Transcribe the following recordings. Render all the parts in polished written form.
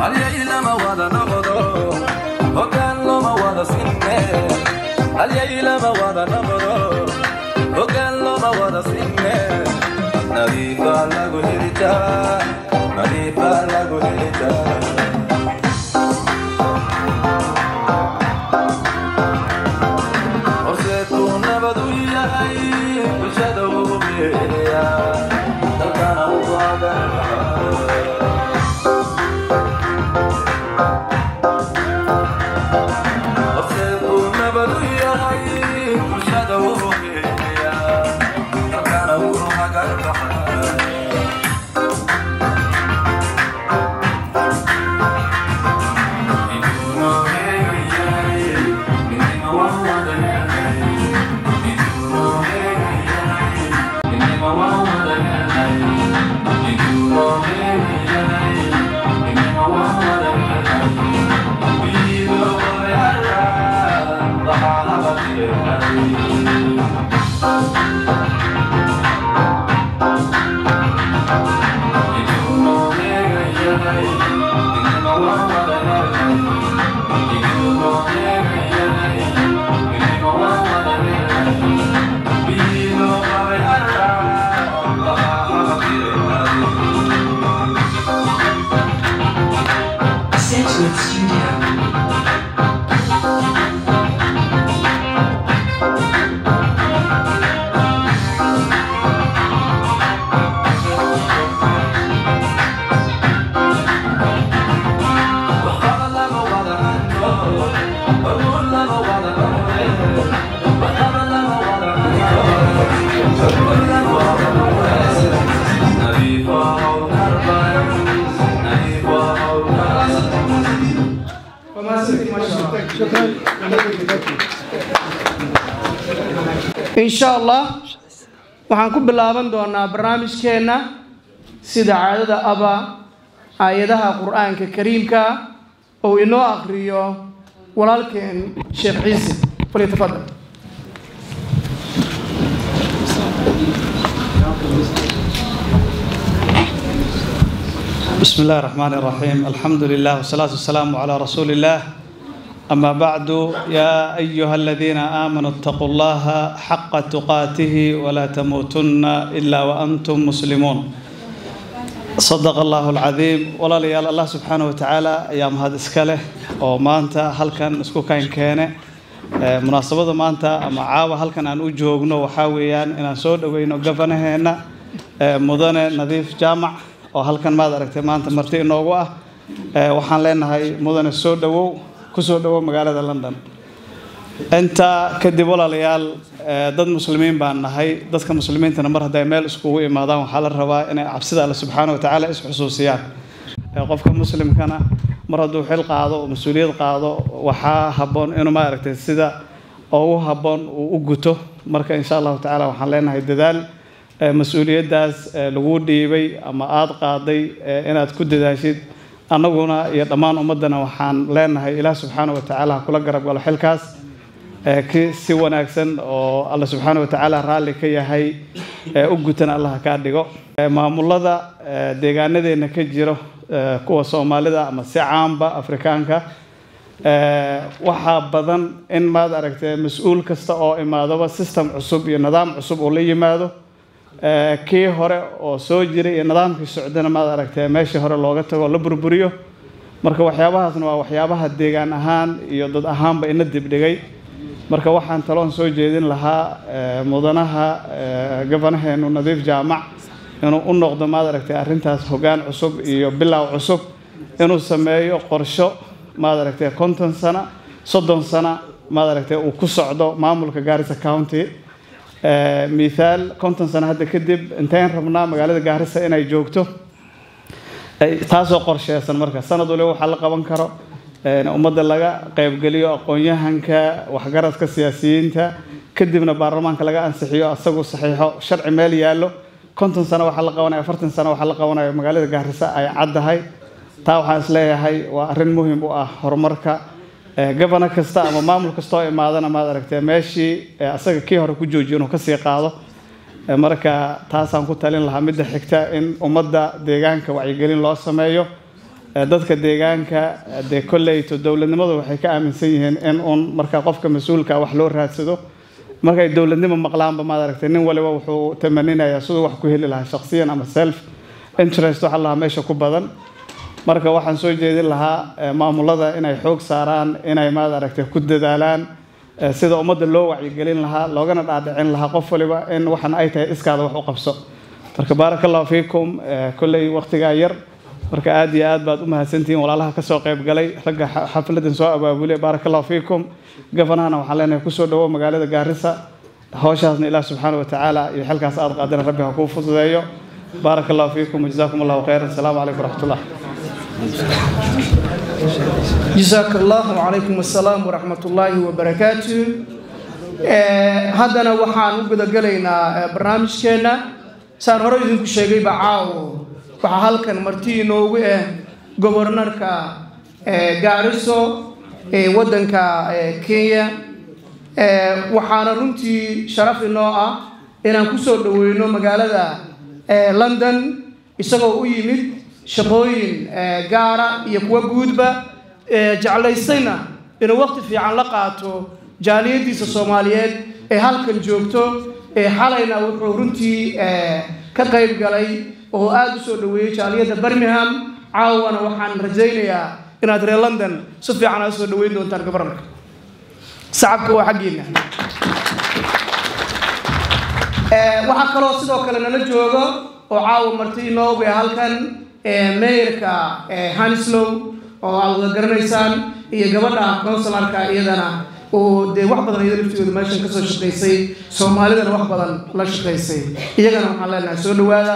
اليلا ما ودا نمرو وكان له ما ودا سنة اليلا ما ودا نمرو وكان له ما ودا سنة نبيفا لغو هرتا نبيفا لغو هرتا وسيتو نبدو يهي وشدو بيهيا تلقانا وضاقا إن شاء الله وحنكون باللابن دونا برنامج كنا سيد عادة أبا آياتها القرآن الكريم كا أو إنه أخريو ولكن شيخ عيسى فليتفضل. بسم الله الرحمن الرحيم الحمد لله والصلاة والسلام على رسول الله أما بعد يا أيها الذين آمنوا اتقوا الله حق تقاته ولا تموتن إلا وأنتم مسلمون صدق الله العظيم ولا ليال الله سبحانه وتعالى أيام هذا إسكاله ومانتا هل كان اسكو كان مناسبة مانتا أما عاوة هل كان أن أجوغنو وحاويان إن سود وينو قفنه هنا مدن نظيف جامع وهل كان ماذا ركت مانتا مرتين نوغوه وحان لنا هاي مدن السود kusoo dhawo magaalada London inta kadib walaalayaal dad muslimiin baan nahay dadka muslimiintana mar haday meel isku imaadaan waxa la rabaa inay cabsida Allah subhanahu wa ta'ala is xusuusiyaan qofka muslimkana mar haduu xil qaado oo mas'uuliyad qaado waxa haboon inuu ma aragtay sida oo haboon uu guto marka insha Allah ta'ala waxaan leenahay dadaal mas'uuliyadaas lagu dhiibay ama aad qaaday inaad ku dadaashid annaguna iyo dhamaan ummadana waxaan leenahay Ilaah subhanahu wa ta'ala kula garab galo xilkaas si wanaagsan oo Allah subhanahu wa ta'ala raali ka yahay u gutana Allah ka dhigo maamulada deegaanadeena ka jiro kuwa Soomaalida ama si caamba Afrikaanka waxa badan in maad aragtay mas'uul kasta oo imaadaba system cusub iyo nidaam cusub oo la yimaado kii hore oo soo jiray iyo nidaamkii socdana ma aragtay meeshii hore looga tago la burburiyo marka waxyaabahaasna waa waxyaabaha deegaan ahaan iyo dad ahaanba ina dibdhigay marka waxaan taloon soo jeedin lahaa mudanaha gabanaheenu nadiif jaamac inuu u noqdo ma aragtay arintaas hoggaan cusub iyo bilow cusub inuu sameeyo qorsho ma aragtay 50 sano 30 sano ma aragtay uu ku socdo maamulka Garissa County مثال كنت سنة هذا كذب انتين ربنا مقالة جاهرسة إن يجوكتو تاسو قرشة سنة مركز سنة دولة حلقة بنكرة أمد الله قيب قليو أقوياء هنك وحجرات كسياسيين تا كذبنا برلمان كلاجا أنسحيو أسقو صحيحه شرع مالي يالو كنت سنة وحلقة وانا فرت سنة وحلقة وانا مقالة جاهرسة أي عد هاي تاو حاسلها هاي وأرن مهم وأهرمركا قبنا كستا أما مامل كستا ما هذا ما دركته ماشي أسأل كي هرب كجوجينه كسي قاضي مركا تاسع كنت لين لها مدة حكتا إن أمدا ديجان كوعي قليل الله سمايو dadka deegaanka dee kolleyto dowladnimadu waxay ka aaminsan yihiin in uun marka qofka mas-uulka wax loo raadsado markay dowladnimo maqlaanba maad aragtay nin waliba wuxuu tamaninayaa siduu wax ku heli lahaa shakhsiyan ama self interest waxa lahaa meesha ku badan marka waxaan soo jeedin lahaa maamulada inay xoog saaraan inay maad aragtay ku dadaalaan sida ummadda loo wacyigelin lahaa loogana dhaadhicin lahaa qof waliba in waxan ay tahay iskaada wax u qabso marka barakallahu fiikum kolley waqtigaa yar marka aad iyo aad baad u mahadsantihiin walaalaha ka soo qayb galay ragga xafladan soo abaabulay barakallahu fiikum gafanahana waxaan leenahay kusoo dhawo magaalada Gaarisa hawshaasna ilaah subxaanahu wa tacaala iyo xilkaas aad qaadana rabbi ha kuu fududeeyo barakallahu fiikum jazakumullahu khayran assalaamu calaykum waraxmatullah جزاك الله وعليكم السلام ورحمة الله وبركاته هذا وحان وقد قلينا برنامج كنا صار هرو يدنكو شيء بعاو وحال كان مرتينو غوفرنر كا غاريسو ودن كا كينيا وحانا runtii sharaf inoo ah inaan ku soo dhaweeyno magaalada London isagoo u yimid shaqooyin gaara iyo kuwa guudba jeclaysayna inuu waqti fiican la qaato jaaliyadiisa Soomaaliyeed ee halkan joogto xalayna wuxuu runtii ka qayb galay oo aad u soo dhaweeyay jaaliyada Birmingham caawana waxaan rajaynayaa inaad reer London si fiican u soo dhaweyn doontaan gabarka shacabka waa xaqiina waxa kaloo sidoo kale nala joogo oo caawa marti inoogu halkan mayorka Hanslow oo aad garanaysaan iyo gabadha consularka iyadana oo de wax badan iyada laftigeedu meeshan ka soo shaqeysay Soomaalidana wax badan la shaqeysay iyagana waxaan leenahay soo dhawaada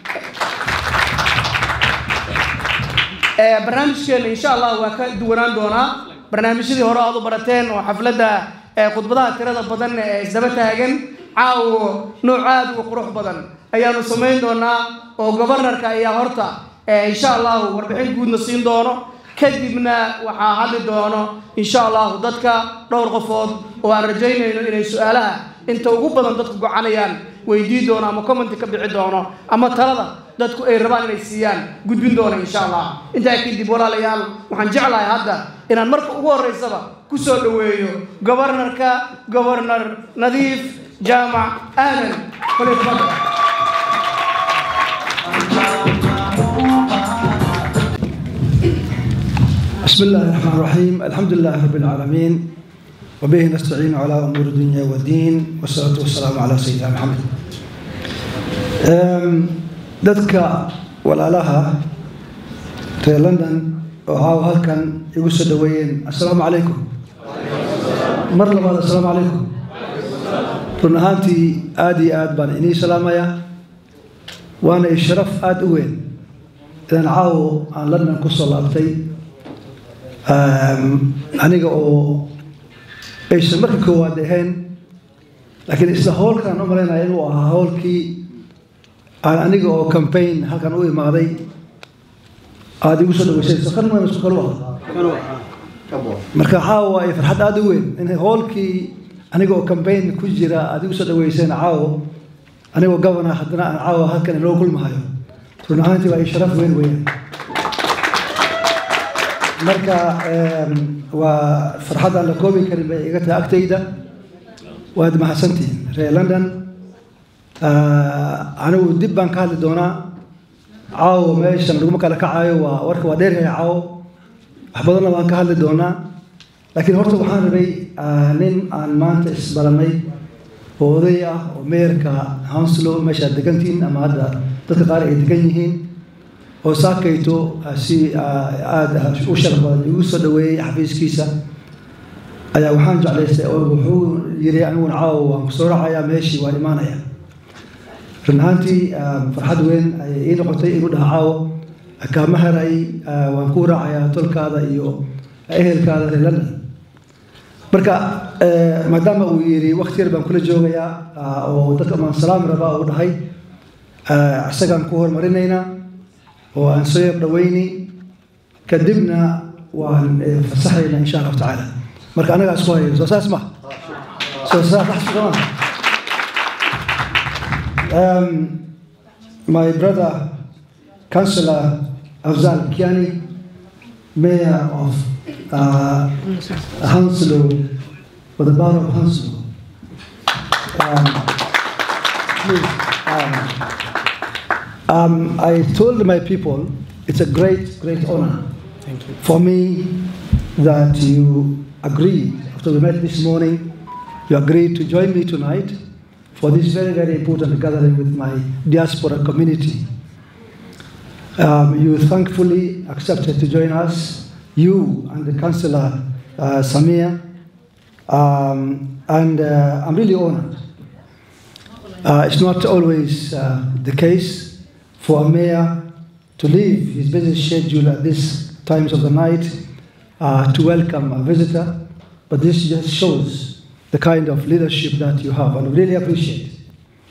barnaamijkeena insha Allah waa ka duwanaan doonaa barnaamijyadii hore aad u barateen oo xafladda khudbadaha tirada badan ee isdaba taagan caawo nooc aad u qurux badan ayaanu samayn doonaa oo gobornarka ayaa horta insha Allah warbixin guudna siin doono kadibna waxaa hadli doono insha Allah dadka dhowr qofood oo aan rajaynayno inay su'aalaha inta ugu badan dadku go'aanayaan weydii doono ama comment ka bixi doono ama talada dadku ay rabaan inay siiyaan gudbin doono insha Allah inta kadib walaalayaal waxaan jeclahay hadda inaan marka ugu horeysaba ku soo dhaweeyo gobornarka gobornar Nadiif Jaamac Aadan kolifada بسم الله الرحمن الرحيم الحمد لله رب العالمين وبه نستعين على أمور الدنيا والدين والصلاة والسلام على سيدنا محمد dadka walaalaha reer London oo halkan igu soo dhaweeyeen assalaamu calaykum mar labaad assalaamu calaykum run ahaantii aad iyo aad baan inii salaamaya waana sharaf aad u weyn inaan caawo aan London ku soo laabtay aniga oo aysan markii koowaad ahayn laakiin isla howlkan u maleynaya inuu ahaa howlkii aan aniga oo campaign halkan u imaaday aad igu soo dhaweysay saqan ma isku kala marka caawa ay farxad aad u weyn in howlkii aniga oo campaign ku jira aad igu soo dhaweysay caawa aniga oo governor haddana aan caawa halkan loo kulmayo run ahaantii waa sharaf weyn weeyaan marka waa farxad aan la koobi karin bay iga tahay agtayda waad mahadsantihiin reer London anigu dib baan ka hadli doonaa caawo meeshan laguma kala kacayo waa warka waa dheer yahay caawo wax badanna waan ka hadli doonaa laakiin horta waxaan rabay nin aan maanta isbaranay oo oday ah oo mayorka Hounslow meesha degantiin ama hadda dadka qaar ay degan yihiin oo saakayto si aad u sharaf badan igu soo dhaweeyay xafiiskiisa ayaa waxaan jeclaystay oo wuxuu yiri anigu caawo waan ku soo raacayaa meeshii waan imaanayaa run ahaantii farxad weyn ayay ii noqotay inuu dhaha caawo kaama haray waan ku raacayaa tolkaada iyo ehelkaada reer London marka maadaama uu yiri waqti yar baan kula joogayaa oo dadka maan salaam rabaa uu dhahay isagaan ku hormarinaynaa oo aan soo yar dhaweyni kadibna waan fasaxayna insha Allah taala marka anaga isku hayo soo saas ma soo saas ma my brother Councillor Afzal Kiani Mayor of Hounslow, for the Borough of Hounslow. I told my people it's a great, great honor for me that you agreed, after we met this morning, you agreed to join me tonight for this very, very important gathering with my diaspora community. You thankfully accepted to join us, you and the Councillor Samia, and I'm really honored. It's not always the case for a mayor to leave his busy schedule at these times of the night to welcome a visitor, but this just shows the kind of leadership that you have, and we really appreciate it.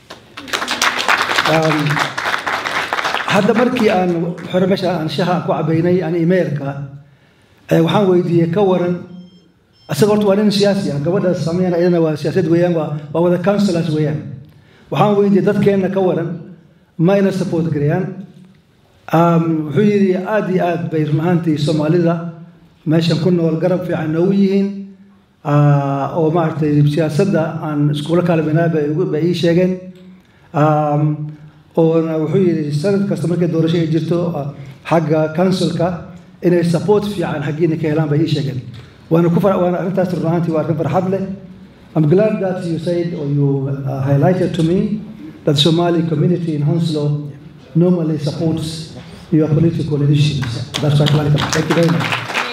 hadda markii aan xore meesha aan shaha ku cabaynay aan emailka waxaan weydiiyay ka waran asaga horta waa nin siyaasi ah gabadha sameeyana iyadana waa siyaasad weeyaan waa wada councillors weeyaan waxaan weydiiyay dadkeena ka waran ma ina support gareeyaan wuxuu yiri aad iyo aad bay runaantii Soomaalida meeshan ku nool garab fiican oo yihiin oo maartay siyaasadda aan iskuula kala binaaba ay sheegeen oo wuxuu yiri sanad kasta markay doorasho ay jirto xagga councilka inay support fiican xaqiina ka helaan bay sheegeen waana arintaas runaantii waa arrin farxad leh. I'm glad that you said or you highlighted to me that the Somali community in Hounslow normally supports your political initiatives. That's quite welcome. Thank you very much.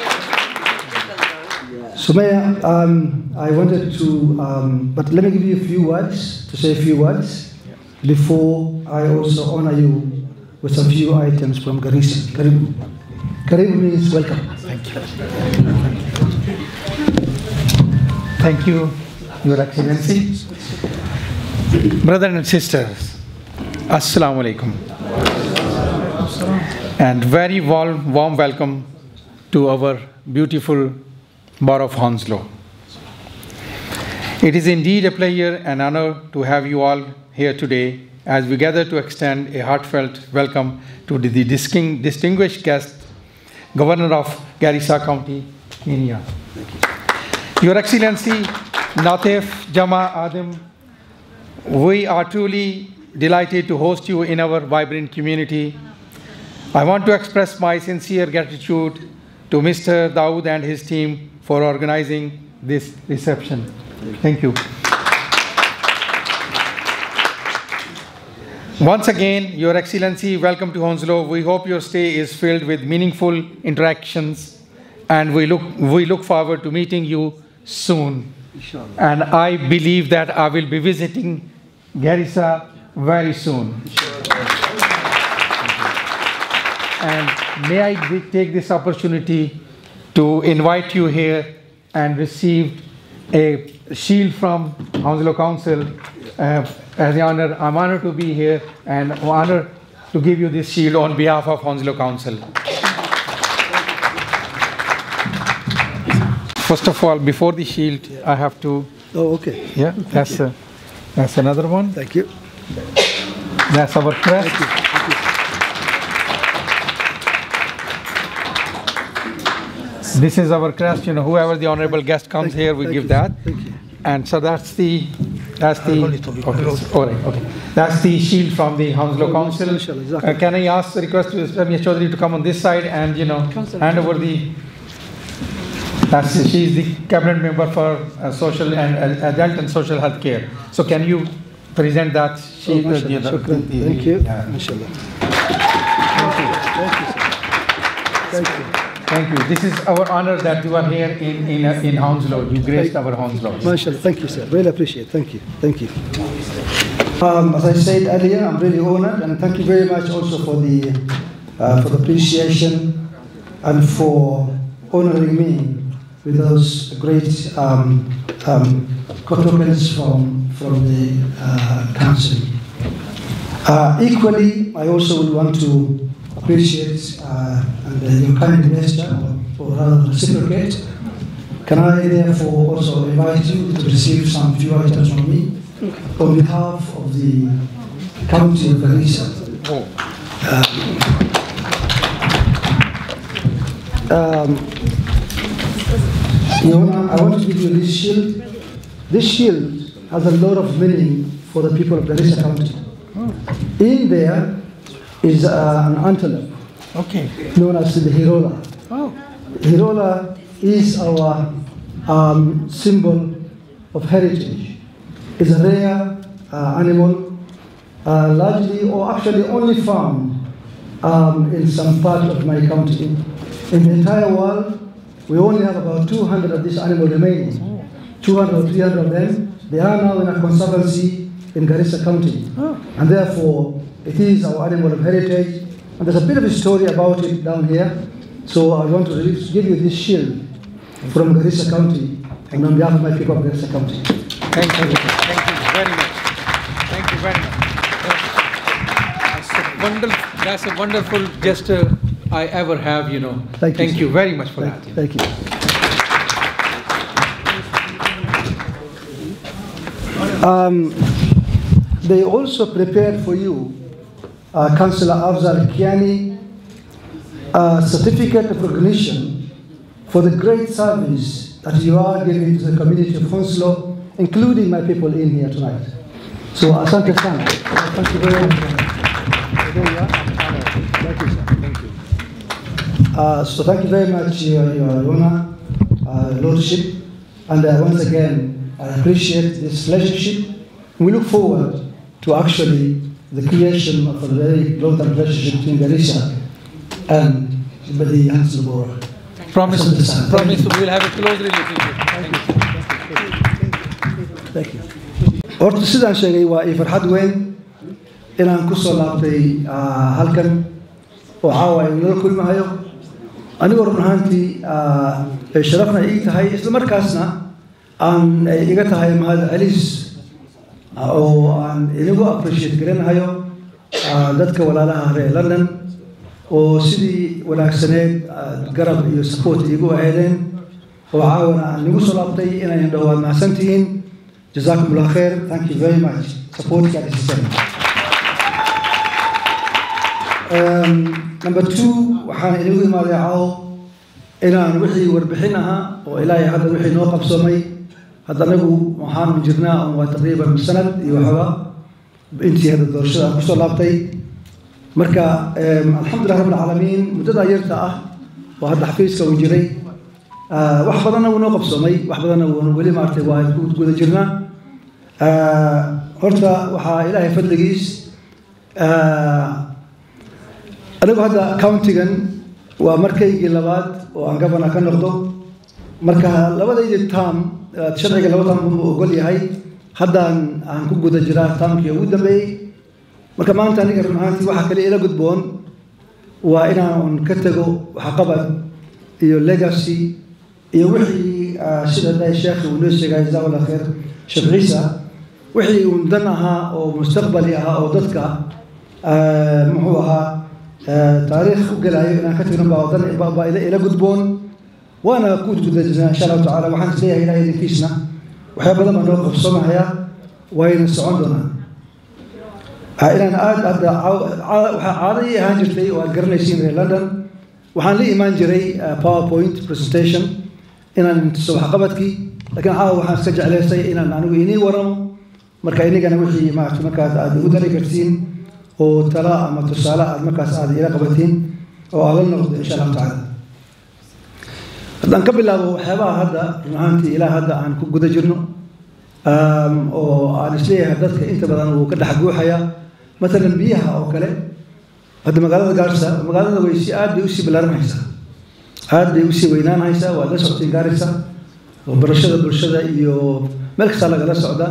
Sumaya, I wanted to, but let me give you a few words, to say a few words, before I also honor you with a few items from Garissa. Karibu. Karibu means welcome. Thank you. Thank you, Your Excellency. Brothers and sisters, Assalamu alaikum. And very warm welcome to our beautiful Borough of Hounslow. It is indeed a pleasure and honor to have you all here today as we gather to extend a heartfelt welcome to the distinguished guest, Governor of Garissa County, Kenya. Your Excellency, Natif Jama Adam, we are truly delighted to host you in our vibrant community. I want to express my sincere gratitude to Mr. Dawood and his team for organizing this reception. Thank you. Once again, Your Excellency, welcome to Hounslow. We hope your stay is filled with meaningful interactions, and we look forward to meeting you soon. And I believe that I will be visiting Garissa very soon. And may I take this opportunity to invite you here and receive a shield from Hounslow Council as the honor. I'm honored to be here and honored to give you this shield on behalf of Hounslow Council. First of all, before the shield, I have to. Oh, okay. Yeah, that's another one. Thank you. That's our crest. Thank you. This is our crest. You know, whoever the honorable guest comes here, we give that. Thank you. And so that's the. Okay. All right. Okay. That's the shield from the Hounslow Council. Can I request Samia Chaudhary to come on this side and hand over the. She is the cabinet member for social and adult and social health care. So can you present that shield? Thank you. Mashallah. Thank you. Thank you. This is our honor that you are here in Hounslow. You graced our Hounslow. Mashallah. Thank you, sir. Really appreciate it. Thank you. Thank you. As I said earlier, I'm really honored, and thank you very much also for the appreciation and for honoring me with those great tokens from the council. Equally, I also would want to appreciate your kind gesture, or rather reciprocate. Can I therefore also invite you to receive some few items from me on behalf of the County of Garissa? I want to give you this shield. This shield has a lot of meaning for the people of Garissa County. In there is an antelope, known as the Hirola. Hirola is our symbol of heritage. It's a rare animal, largely or actually only found in some part of my county. In the entire world, we only have about 200 of this animal remaining. 200 or 300 of them. They are now in a conservancy in Garissa County. And therefore, it is our animal of heritage. And there's a bit of a story about it down here. So I want to give you this shield from Garissa County and on behalf of my people of Garissa County. Thank you. Thank you very much. Thank you very much. That's a wonderful gesture I ever have, you know. Thank you very much for that. Thank you. They also prepared for you, Councillor Afzal Kiani, a certificate of recognition for the great service that you are giving to the community of Hounslow, including my people in here tonight. So, asante sana. Thank you very much. Thank you, sir. Thank you. So thank you very much, Your Honor, Lordship, and once again, I appreciate this relationship. We look forward to actually the creation of a very long-term relationship between Garissa and the Hounslow Borough. Promise we'll have a close relationship. Thank you. Horta sidaan sheegay waa ii farxad weyn inaan ku soo laabtay halkan oo caawa ay nala kulmahayo anigoo run ahaantii sharafna ii tahay isla markaasna aan iga tahay mahad celis oo aan inagu appreciate garanayo dadka walaalaha reer London oo sidii wanaagsaneed garab iyo support igu ahaydeen oo caawana aan nagu soo laabtay inaan dhawaan mahadsantihiin. Jazakumullah khair. Thank you very much. Support that is Number 2, waxaan inagu imaaday caaw inaan wixii warbixin ahaa oo ilaahay hadda wixii noo qabsoomay hadda anagu waxaan jirnaa waa taqriiban sanad iyo waxba intii hadda doorashada aan kusoo laabtay marka alxamdulilah rabbil caalamiin muddada yarta ah oo hadda xafiiska uu jiray wax badanna wuu noo qabsoomay wax badanna wuu weli maartay waa ku guda jirnaa horta waxaa ilaahay fadligiis anigu hadda countigan waa markaygii labaad oo aan governor ka noqdo marka labadaydi term sharciga laba term uu ogol yahay haddaan aan ku guda jiraa termkii ugu dambeeyey marka maanta aniga run ahaantii waxa kale ila gudboon waa inaan ka tago waxqabad iyo legacy iyo wixii sida day sheekh uu noo sheegay jazakallahu khair Sheekh Ciisa wixii uu dan ahaa oo mustaqbali ahaa oo dadka muxuu ahaa taariikh u galayo inaan ka tagno baa ila gudboon waana ku gudajinaa insha Allah taala waxaan isleeyahay ilaahay idinkiisna waxaa badan baa noo qabsoomaya wayna socon doonaa inaan aad waxaa caaday ahaan jirtay oo aad garanaysiin reer London waxaan la imaan jiray PowerPoint presentation inaan soo waxqabadkii laakiin caawa waxaan iska jeclaystay inaan anigu inii waramo marka inagana wixii maartay markaas aad ugu dari kartiin oo tala ama tusaale aad markaas aad ila qabatiin oo aad la noqdo insha Allah taala haddaan ka bilaabo waxyaabaha hadda runaantii ilaa hadda aan ku guda jirno oo aan isleeyahay dadka inta badan uu ka dhex guuxaya مثلا بيها أو كله هذا مقالة قارسة مقالة ويسي عاد بيوسي بلارن هيسا عاد بيوسي وينان هيسا وهذا سعودين قارسة وبرشدة إيو ملك صالة قال سعودة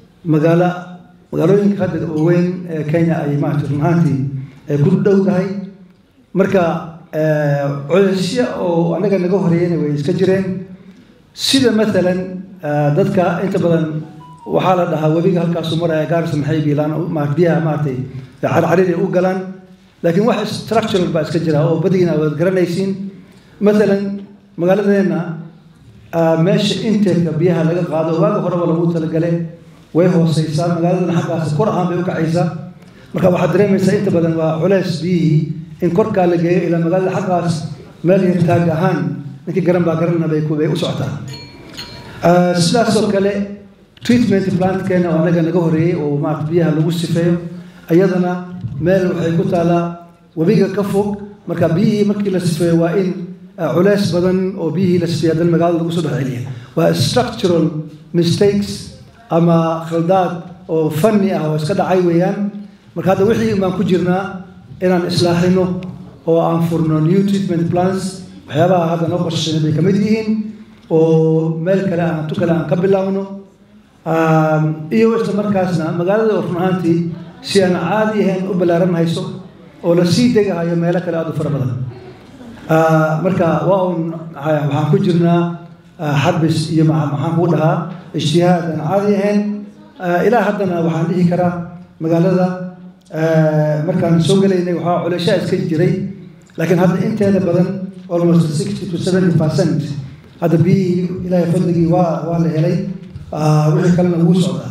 مقالة إنك هذا وين كينيا أي ماتر مهاتي كل دولة هاي مركا عشية أو أنا كان نقول هريين ويسكجرين سيدا مثلا ذاتك أنت بدن وحالة ده وبيجي هالكاس مرة قارس محيبي لان ما بيها ماتي عريري وقلان لكن واحد structural بس كجرا أو بدينا وقرنيسين مثلا مقالتنا ماشي أنت بيها لقى قاعد وواقع خرب ولا موت لقلة وهو سيسان مقالتنا حقا القرآن بيوقع عيسى مركب واحد ريم يسا أنت بدن وعلاش بيه إن كركا لقى إلى مقال حقا meel yar taag ahaan ninkii garan baa garanna bay u socotaa sidaasoo kale treatment plantkeena oo anaga naga horeeyey oo maarata biyaha lagu sifeeyo iyadana meel waxay ku taalaa webiga ka fog marka biyihii markii la sifeeyo waa in culays badan oo biyihii la sifeeyo haddana magaalada lagu soo dhex celiya waa structural mistakes ama khaldaad oo fanni ah oo iska dhacay weeyaan marka hadda wixii baan ku jirnaa inaan islaaxino oo aan furno new treatment plans waxyaabaha hadda noo qorshayna bay ka mid yihiin oo meel kale aan tu kale aan ka bilaabno iyo isla markaasna magaalada oo run ahaantii si aan caadi ahayn u ballaaran hayso oo la sii degahayo meelo kale aad u fara badan marka waa un waxaan ku jirnaa xabis iyo maxaan kuu dhahaa ijtihaad aan caadi ahayn ilaa haddana waxaan dhihi karaa magaalada markaan soo gelaynay waxaa culeyshaa iska jiray laakiin hadda inteeda badan almost 60 to 70% hadda biyihii ilaahay fadligii waa la helay wixii kalena wuu socdaa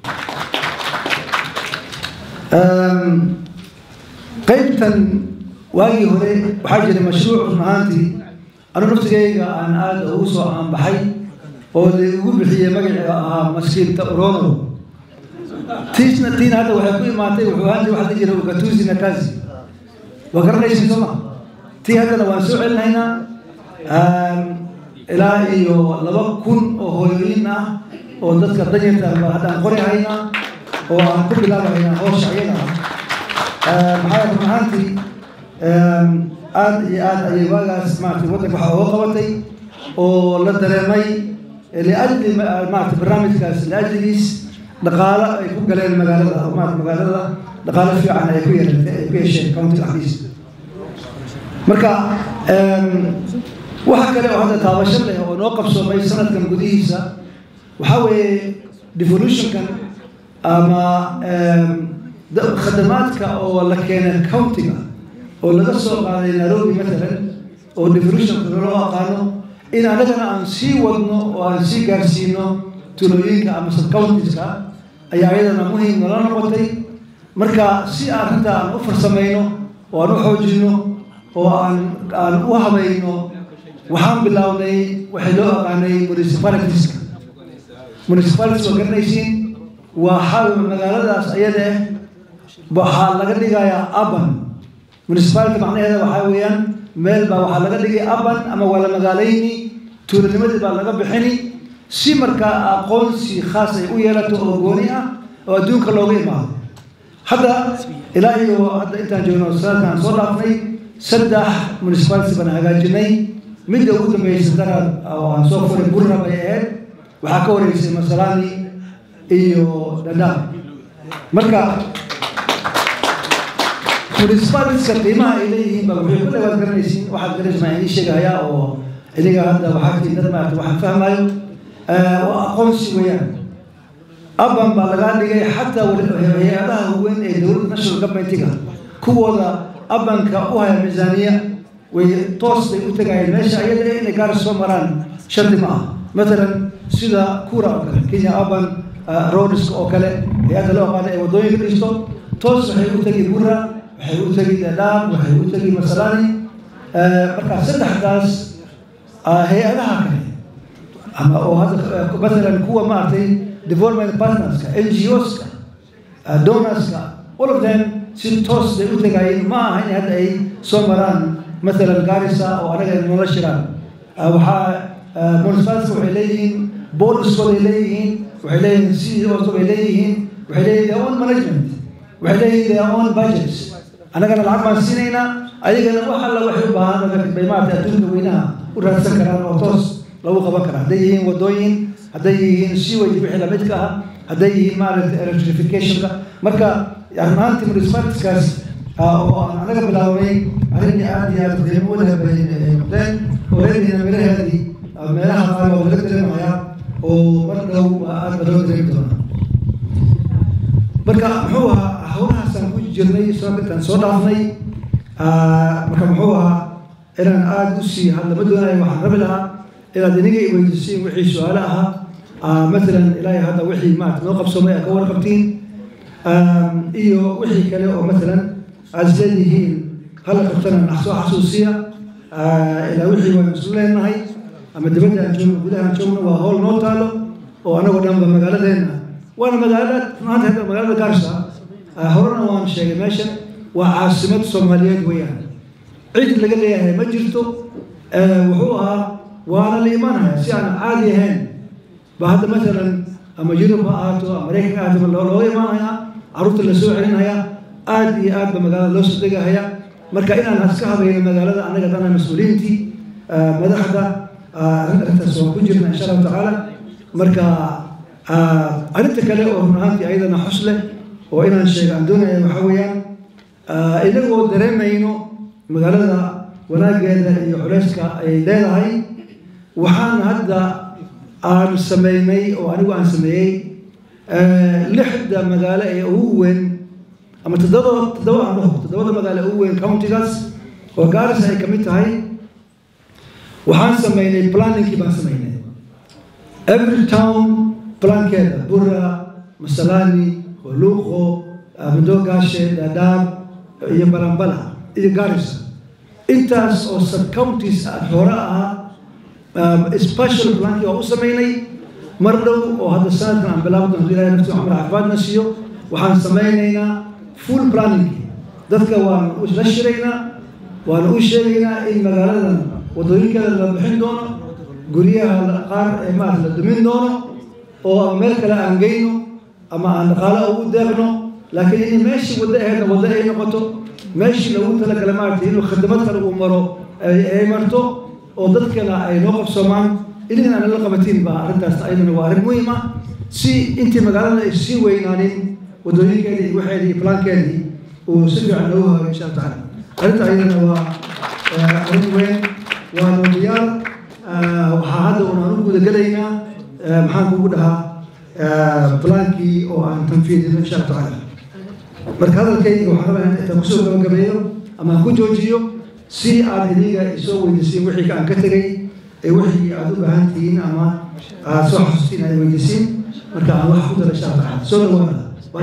qaybtan waagii hore waxaa jiray mashruuc run ahaantii anu naftigayga aan aada ugu soo aanbaxay oo la igu bixiyey magaciga ahaa maskiinta urono tiina hadda waxay ku imaatay wuxuu ahaan jiray waxaa jira ugatuzi na kazi waa garanaysin soo ma tii haddana waan soo celinaynaa ilaa iyo 2,000 oo hooyooyin ah oo dadka danyarta haddaan qori haynaa oo aan ku bilaabahaynaa hawsha ayada maxaa run ahaantii aad iyo aad ayay waagaas maaragtay waddanka waxaa uga qabatay oo la dareemay liajli maaragtay barnaamijkaas liajligiis dhaqaalo ay ku galeen magaalada maaragtay magaalada dhaqaalo fiican ay ku yeesheen county dhexdiisa marka waxa kale oo hadda taabasho leh oo noo qabsoomay sanadkan gudihiisa waxaa weeye devolutionkan ama khadamaadka oo la keenay countiga oo laga soo qaaday Nairobi matalan oo devolutionka loo aqaano in anagana aan sii wadno oo aan sii gaarsiino tulooyinka ama sub-counties-ka ayaa ayadana muhiim nala noqotay marka si arrinta aan u farsamayno oo aan u xoojino oo aan u habayno waxaan bilownay waxay loo aqaanay municipalities-ka municipalities waa garanaysiin waa xal magaaladaas ayada waxaa laga dhigayaa urban municipality macnaheeda waxaa weeyaan meel baa waxaa laga dhigay urban ama waa la magaalayni tuulanimadii baa laga bixini si markaa aqoonsi khaas ay u yeelato oo gooni ah oo adduunka looga imaado hadda ilaa iyo hadda intaan joogno sanadkaan soo dhaafnay 3 municipality baan hagaajinay midda ugu dambeysay daraad oo aan soo furay burra bay ahayd waxaa ka wareysay Masalani iyo Dadaab marka municipalities-ka qiimaha ay leeyihiin baa waxay ku dhawaad garanaysiin waxaad garanaysaa inii sheegayaa oo iniga hadda waxaa tii dad maaragtay waxaan fahmayo oo aqoonsi weeyaan urban baa lagaa dhigay xataa hay-adaha weyn ee dowladda national governmentiga kuwooda urbanka u haya miisaaniya way toos bay u tegayeen meesha ayada inay gaar soo maraan shardi ma ah matalan sida kura oo kale Kenya urban roads oo kale hay-adda loo aqaano ee waddooyinka dhisto toos waxay u tegi burra waxay u tegi Dadaab waxay u tegi Masalani marka saddexdaas hay-adaha kale ama oo hadda matalan kuwa maaragtay development partnerska NGOs-ka donors-ka all of them si toos bay u tegayeen ma aha in hadda ay soo maraan matalan Garissa oo anaga nolol shiraan waxaa municipalities waxay leeyihiin boards-kooda ay leeyihiin waxay leeyihiin CEOs bay leeyihiin waxay leeyihiin their own management waxay leeyihiin their own budgets anagana lacag baan siinaynaa ayagana wax alla waxay u baahan bay maaragtay adduunka weynaha u raadsan karaan oo toos lagu qaban karaa hadday yihiin waddooyin hadday yihiin sewage wixii lamidka ah hadday yihiin maaragtay electrificationka marka maanta municipalitiskaas oo aan anaga bilaabnay arrin aad iyo aad qiimo u leh bay noqdeen oo leedihiin miraheedii meelaha qaar oo laga dareemayaa oo mar dhow aad ba loo dareemi doonaa marka muxuu ahaa hawlahaasaan ku jirnay sookataan soo dhaafnay marka muxuu ahaa inaan aada u sii hadlama doonayo waxaan rabi lahaa inaad iniga weydiisiin wixii su-aale ahaa matalan ilaahay hadda wixii maarata noo qabsoomay aad ka warqabtiin iyo wixii kale oo matalan aad isleedihiin hala qabtana soo xasuusiya إلى وحي ومسؤولين هاي أما دبنا نشوف بدها نشوفنا وهول نوتالو وأنا قدام بمقالة هنا وأنا مقالة ما هذا مقالة كارثة هورنا وان شيء ماشي وعاصمة الصومالية ويانا عيد اللي قال لي ما جرتو وحوها وأنا اللي إيمانها سيانا عادي هين بهذا مثلا أما جنوب هاتو أمريكا هاتو لو إيمانها عرفت اللي سوى عنها عادي بمقالة لو صدقها هي marka inaan askaha bayna magaalada anaga dana mas'uuliyiintii madaxda arinta soo ku jirna insha Allah taala marka arinta kale oo runaantii ayadana xusle oo inaan sheegan doonayo waxa weeyaan inagoo dareemayno magaalada wanaageeda iyo culayska ay leedahay waxaan hadda aan sameynay oo anigu aan sameeyay lixda magaalo ee ugu weyn أما تدور مقالة أول كاونتيز وقارس هاي كميتهاي وحان سميني بلانينج كي سميني every town بلان كذا برا مسلاني خلوخو مدوغاشة داداب يبرامبلا إذا قارس إنتاس أو سب كاونتيز وراءها سبيشال بلان كي أو سميني مرة وهذا السنة كان بلابد أن نقول نفسه عمر عفاد نسيو وحان سمينينا full planning dadka waan u shirayna waan u sheegaynaa in magaalada wadooyinka la bixin doono guriyaha qaar ay ma la dumin doono oo meel kale aan geyno ama aan dhaqaale ugu deeqno laakiin in meeshii wada ay noqoto meeshii lagu tala kala maartay inuu khidmad kale uu maro ay marto oo dadkana ay loo qabsoomaan ilaa aan la qabatin ba arintaas ayadana waa arrin muhiim ah si intii magaalada ay sii weynaanin ودونيكني وحدي بلانكني وسجع نوها إن شاء الله تعالى. أنت أيضا وين ونوديار وهذا ونروح دقلينا محاكم بدها بلانكي وعن تنفيذ إن شاء الله تعالى. مركز الكي وحنا تمسور كمجميع أما كوجوجيو سي عادية يسوي سي وحي كان كتري وحي عدو بهانتين أما صح سين أي وجسين مركز الله حفظه إن شاء الله تعالى. سولو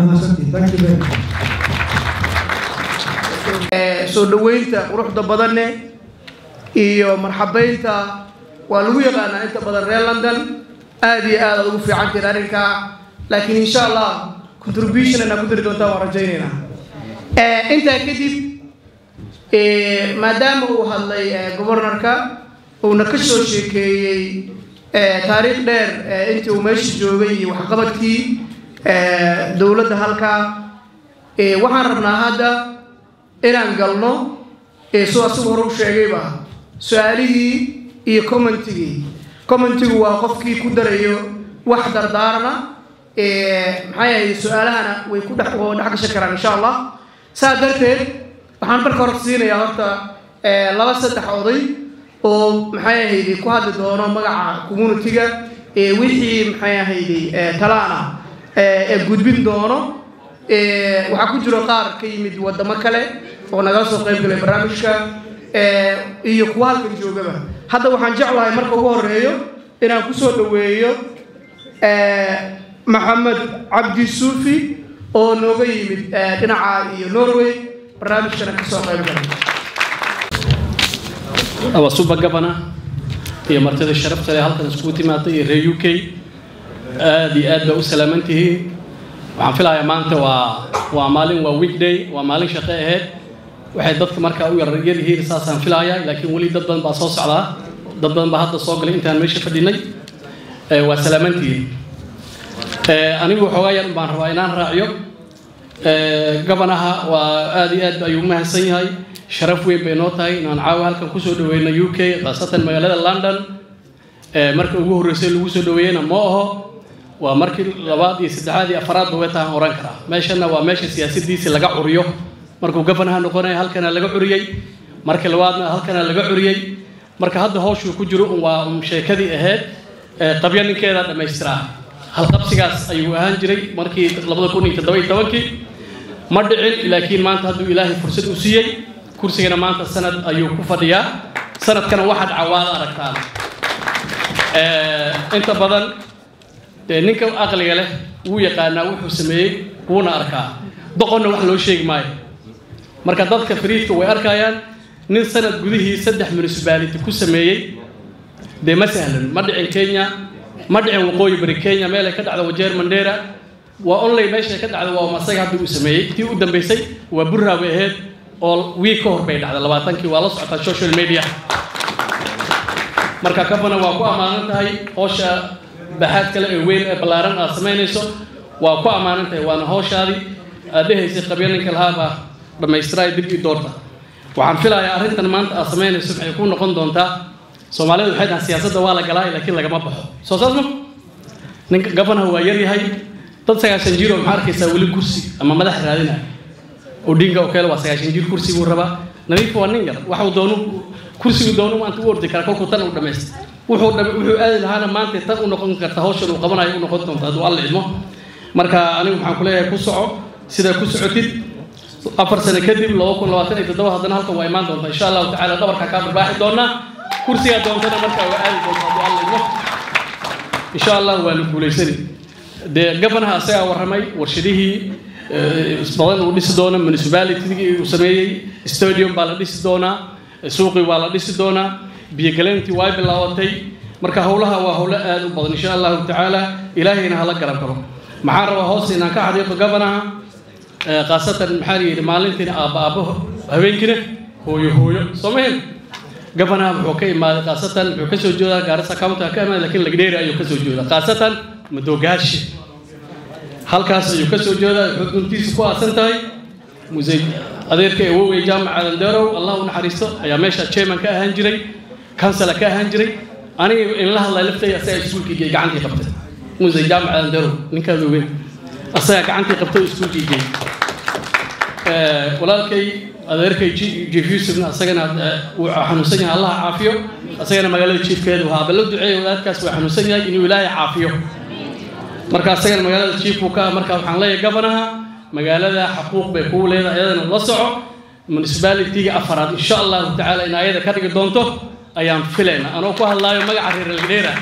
soo dhaweynta quruxda badan iyo marxabeynta waa lagu yaqaanaa inta badan reer London aad iyo aad ugu fiican tahay arrinka laakiin insha Allah contribution ana ku diri doontaa waan rajaynaynaa inta kadib maadaama uu hadlay gobornarka uu na ka soo sheekeeyay taariikh dheer intii uu meesha joogay iyo waxqabadkii dawladda halka waxaan rabnaa hadda inaan galno soo asoo hore u sheegayba su'aalihii iyo commentigu waa qofkii ku darayo wax dardaarana maxay ahayd su'aalahana way ku dhex gashan karaan insha Allah saa darteed waxaan marka hore siinayaa horta laba saddex oday oo maxay ahayd ku hadli doono magaca community-ga wixii maxay ahayd talaana gudbin doono waxa ku jiro qaar ka yimid wadamo kale oo naga soo qayb galay barnaamijka iyo kuwa halkan joogaba hadda waxaan jeclahay marka ugu horeeyo inaan ku soo dhaweeyo Maxamed Cabdi Suufi oo nooga yimid dhinaca iyo Norway barnaamijkana ka soo qayb galay awasuba gabana iyo martida sharafta leh halkan isku timaatay reer UK aad iyo aad u salaamantihiin waxaan filayaa maanta waa maalin waa weekday waa maalin shaqo aheed waxay dadka markaa u yar yihiin saasaan filayaa laakiin wali dad badan baa soo socda dad badan baa hadda soo galay intaan meesha fadhinay waa salaamantihiin anigu waxoogaa yar baan rabaa inaan raaciyo gabanaha waa aad iyo aad ayuu mahadsan yahay sharaf weyn bay noo tahay inaan caawa halkan ku soo dhaweeyno UK khaasatan magaalada London marka ugu horeysay lagu soo dhaweeyna ma aho waa markii labaad iyo saddexaad iyo afraad baa taan oran kara meeshana waa meesha siyaasadiisa laga curiyo markuu gabanaha noqonay halkana laga curiyay markii labaadna halkana laga curiyay marka hadda hawshu ku jiro waa sheekadii ahayd qabyaninkeeda dhameystira hal qabsigaas ayuu ahaan jiray markii 2017 ma dhicin laakiin maanta hadduu ilaahay fursad u siiyay kursigana maanta sanad ayuu ku fadhiyaa sanadkana waxaad cawaada aragtaan inta badan ninka aqliga leh wuu yaqaanaa wuxuu sameeyay wuuna arkaa doqonna wax loo sheegi maayo marka dadka fariidka way arkayaan nin sanad gudihii 3 municipality ku sameeyay de ma sahlan ma dhicin Kenya ma dhicin waqooyi bari Kenya meel ay ka dhacdo Wajeer Mandera waa only meesha ka dhacdo waa masaga hadda uu sameeyay tii u dambeysay waa burraawe aheed oo week ka hor bay dhacday 20kii waa la socota social media marka kabana waa ku amaanan tahay howsha baxaad kale ee weyn ee balaaran aad samaynayso waa ku amaanan tahay waana howshaadi adeeysay qabiilinka lahaaba dhamaystiray dib i doorta waxaan filayaa arrintan maanta aad samaynayso waxay ku noqon doontaa Soomaalidu waxay tahay siyaasadda waa la galaa laakiin lagama baxo soo saasmo ninka gabanaha waa yar yahay dad 90 jir oo maxaa arkaysaa wali kursi ama madax raadinaya Odinga oo kale waa 90 jir kursi uu rabaa nadiif waa nin yar waxa uu doono kursigu doono maanta u ordi kara kolku tan u dhameystay wuxuu aadi lahaana maanta tan u noqon karta hawshan uu qabanayo u noqon doonta haduu alla idmo marka anigu waxaan ku leeyahay ku soco sida ku socotid 4 sano kadib 2027 haddana halkan waa imaan doonta insha Allah taala dhabarka ka barbaaxi doona kursiga doontana marka waa aadi doonta haduu alla idmo insha Allah waa la guuleysani de gabanaha asaga waramay warshadihii isbadan uu dhisi doona municipality uu sameeyay stadium baa la dhisi doona suuqi waa la dhisi doona biyo galeentii way bilaawatay marka howlaha waa howlo aad u badan insha Allah taala ilaahayna hala garan karo maxaan rabaa hoos inaan ka xariiqo gabanaha qaasatan maxaa yiri maalintii aabo habeenkina hooyo Soomaaliya gabanaha wuxuu ka imaaday qaasatan wuxuu ka soo jeedaa Garissa County ka imaaday laakiin Lagdheeri ayuu ka soo jeedaa qaasatan Madogaashi halkaas ayuu ka soo jeedaa xuduntiisa ku aasan tahay musay adeerka ee weey jaamacada Darow Allah u naxariisto ayaa meesha chairman ka ahaan jiray kansala ka ahaan jiray aniga in la hadlay laftay asaa iskuulkii gacantii qabtay musay jaamacada Darow ninka weyn asaa gacantii qabtay iskuulkii walaalkay adeerkay Jefferson asagana uu xanuunsan yahay Allah caafiyo asagana magaalada chiefkeedu waxa bal duceeyo wadaadkaas waa xanuunsan yahay inuu Ilaahay caafiyo marka asagana magaalada chiefku ka marka waxaan leeyahay gabanaha magaalada xuquuq bay ku leedahay ayadana la soco municipality afaraad insha Allah taala in ayada ka dhigi doonto ayaan filaynaa anoo ku hadlaayo magaca reer Lagdheera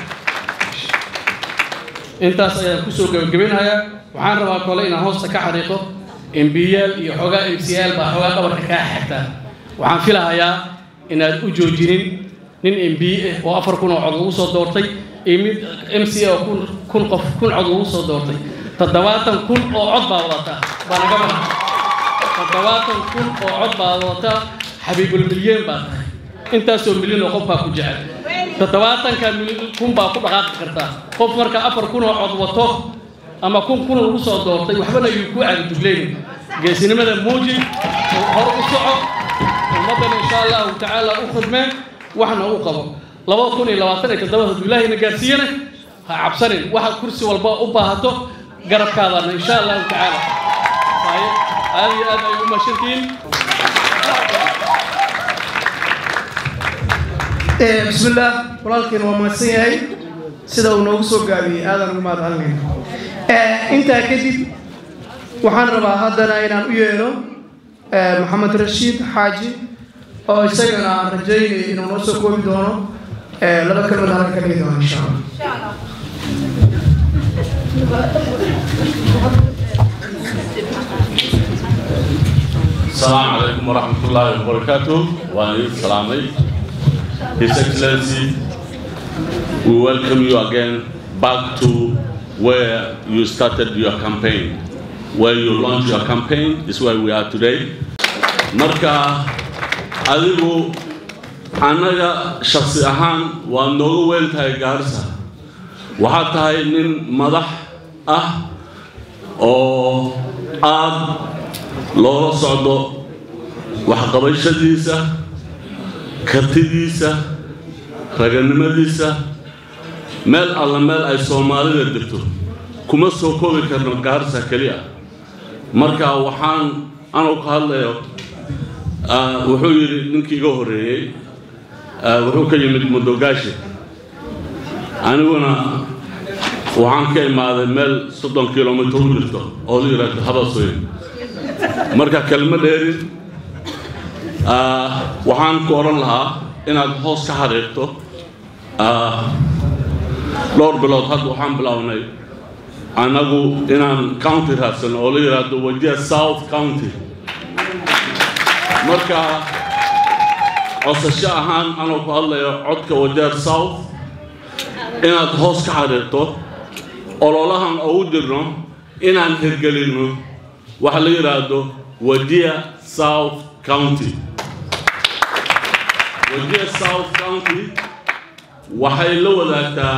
intaas ayaan ku soo gabagabeynayaa waxaan rabaa kale inaan hoosta ka xariiqo MBL iyo xogaa MCL baa xogaa qabarka ka xigta waxaan filahayaa inaad u joojinin nin MB oo 4 kun oo cod lagu soo doortay mid MCL oo kun qof kun cod lagu soo doortay 70 kun oo cod baa wadata baan gabana 70 kun oo cod baa wadata xabiibul milyan baa intaas oo milyan oo qof baa ku jecel 70 kun baa ku dhaqaaqi karta qof marka 4 kun oo cod wato ama kun lagu soo doortay waxba ay ku caadudleen geesinimada muuji hor u soco ummadana insha Allah taala u khidmeen waxna u qabo 2027 Ilaahayna gaarsiiyana ha cabsanin waxa kursi walba u baahato garabkaadana insha Allah taala ay u mashiin bismillah walaalkeen waa maasiyay sida uu noogu soo gaabiyay aadan ugu mahadcelinayna intaa kadib waxaan rabaa haddana inaan u yeelo Maxamed Rashiid Xaaji oo isagana aan rajaynay inuu noo soo koobi doono laba kalmood halka ka dhigi doono insha Allah Assalamu alaikum wa rahmatullahi wa barakatuh. Wa alaikum salam. His Excellency, we welcome you again back to where you started your campaign. Where you launched your campaign is where we are today. Marka adigu anaga shakhsi ahaan waa noogu weyn tahay Garissa. Waxaa tahay nin madax ah oo aad loola socdo waxqabashadiisa kartidiisa raganimadiisa meel alla meel ay Soomaalida degto kuma soo koobi karno Garissa kaliya marka waxaan anu ka hadlayo wuxuu yiri ninkii iga horeeyay wuxuu ka yimid Madogaashi aniguna waxaan ka imaaday meel 30 kilomitir u jirto oo la yiraahdo Habasooyin marka kelmad dheeri waxaan ku oran lahaa inaad hoos ka xariiqto dhowr bilood hadda waxaan bilownay anagu inaan county raadsan oo la yiraahdo Wajir South County marka codsasho ahaan anoo ku hadlayo codka Wajeer South inaad hoos ka xariirto ololahan ugu dirno inaan hirgelino waxa la yiraahdo Wajeer South County. Wajeer South County waxay la wadaagtaa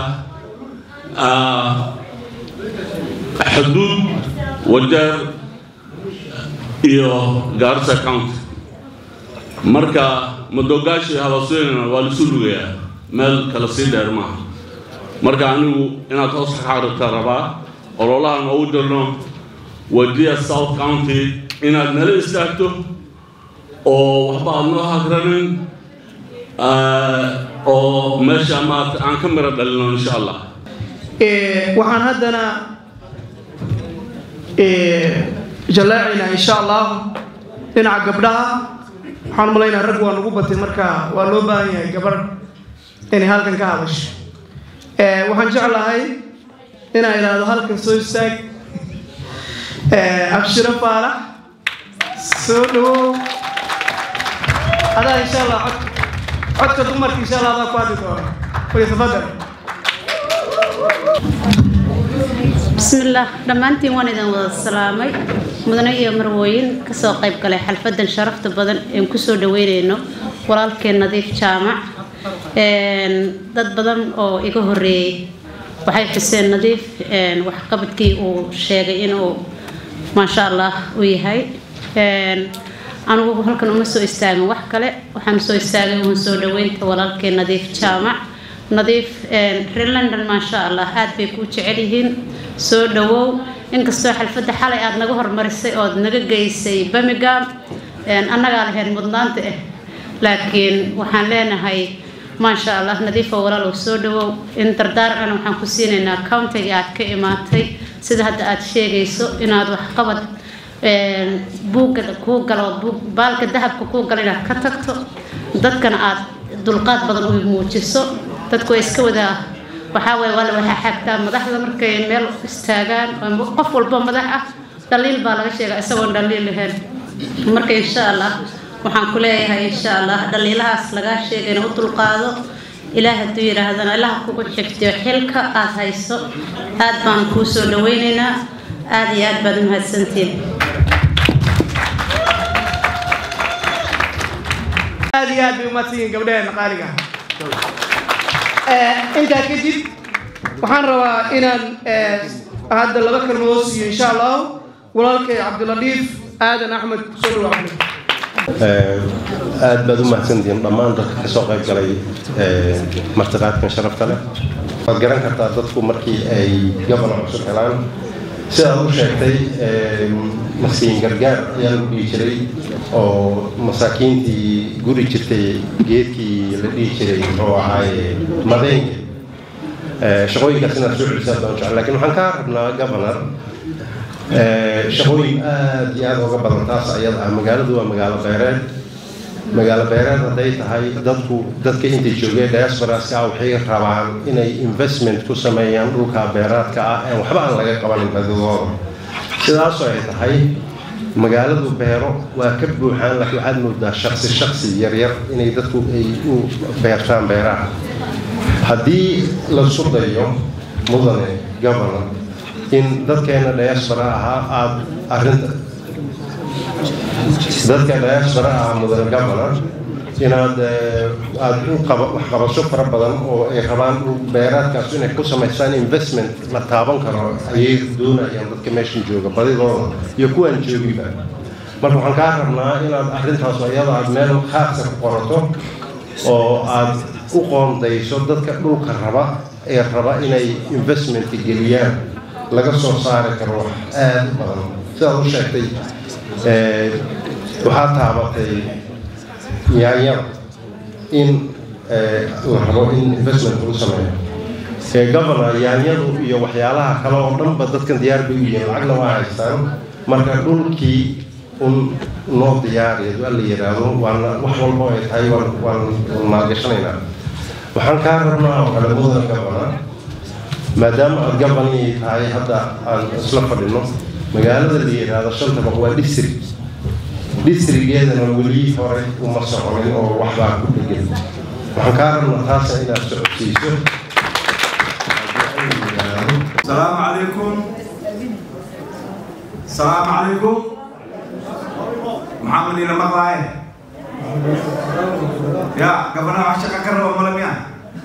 حدود Wajeer iyo Garissa County marka madogaashi habasweynana waa la sulugayaa meel kala sii dheer maaha marka anigu inaad hoos ka xariirta rabaa ololahan ugu dirno Wajeer South County inaad nala istaagto oo waxba aad noo hagranin oo meesha maanta aan ka mira dhalino insha Allah waxaan haddana jalaacina insha Allah dhinaca gabdhaha waxaan malaynaa rag waa nagu batay marka waa loo baahan yahay gabar inay halkan ka hadasho waxaan jeclahay inaan iraahdo halkan soo istaag abshiro faalax soo dhawow adaa insha Allah codka dumarka insha Allah adaa ku hadli doona waytafadal بسم الله دمانتي وانا إذا والسلامي مدنية مرويين كسو قيب كله حلفة شرفت بدن ينكسر دويرينه ولكن نظيف جامع ضد بدن أو إيجوري وحي حسين نظيف وحقبتكي وشيء ما شاء الله وياي أنا بقول هلكن مسو استاجم وحكله وحمسو استاجم ومسو دوين ولكن نظيف جامع نظيف ريلاندن ما شاء الله هاد بيكوتش عليهن سو دwow inkastoo xalfada xalay aad naga hormarisay oo naga geysay Birmingham annaga lahayn mudnaanta laakiin waxaan leenahay ma sha Allah nadiif walaal soo dhawow in dardaarana waxaan ku siinaynaa county-ga aad ka imaatay sida hadda aad sheegayso inaad wax qabad buugga ku galo baalka dahabka ku galina ka tagto dadkana aad dulqaad badan u muujiso dadku iska wada waxa way wala waxa xagta madaxda markay meel istaagaan qof walba madax ah daliil baa laga sheegay isagoo daliil lahayn marka insha Allah waxaan ku leeyahay insha Allah daliilahaas laga sheegay inuu dulqaado ilaahay tuu yiraahdana Allah kugu xigto xilka aad hayso aad baan ku soo dhaweynaynaa aad iyo aad baad u mahadsantiin aad iyo aad bay u mahadsanyihiin gabdhaha qaaliga انت كدب waxaan rabaa inaan hadda laba kalmood siiyo insha Allah walaalkay Cabduladiif Aadan Axmed soo dhawaad aad baad u mahadsantiin dhammaan dadka ka soo qayb galay martiqaadkan sharafta leh waad garan kartaa dadku markii ay gobol cusub helaan sida uu sheegtay masiin gargaar ayaa lagu dhihi jiray oo masaakiintii guri jirtay geedkii la dhihi jiray oo ahay madeenka shaqooyinkaas inaad soo celisaa baan jecel laakiin waxaan ka rabnaa governor shaqooyin aad iyo aad uga badan taas ayada ah magaaladu waa magaalo beereed hadday tahay dadka intay joogeen diasporaska waxay rabaan inay investment ku sameeyaan dhulka beeraadka ah ee waxba aan laga qabanin badidooda sidaasoo ay tahay magaaladu beero waa ka buuxaan laakiin waxaad moodaa shakhsi yaryar inay dadku ay u beertaan beeraha haddii la sudayo mudane governor in dadkeena diaspora ahaa aad arrinta dadka diaspora ahaa mudane governor inaad waxqabasho fara badan oo ay rabaan beeraadkaas inay ku samaystaan investment la taaban karo ayay doonayaan dadka meeshan jooga badidooda iyo kuwaan joogiba marka waxaan kaa rabnaa inaad arrintaas ayada aad meel khaasa ku qorato oo aad u qoondayso dadka dhulka raba ee raba inay investment geliyaan laga soo saari karo wax aad u badan sidaad u sheegtay waxaad taabatay yaanyada in la rabo in investment lagu sameeyo governor yaanyadu iyo waxyaalaha kale oo dhanba dadkan diyaar bay u yihiin lacagna waa haystaan marka dhulkii noo diyaariyo la yiraahdo waana wax walba ay tahay waan maalgashanaynaa waxaan kaa rabnaa oo kale mudan governor maadaama aad governor tahay hadda aan isla fadhino magaalada la yiraahdo shanta waa district districtgeedana weli hore uma soconin oo waxbaa ku dhegan waxaan kaa rabnaa taasa inaad socodsiiso. السلام عليكم. السلام عليكم. محمد إلى مقاعد. يا قبلنا عشان كرر وملبيان.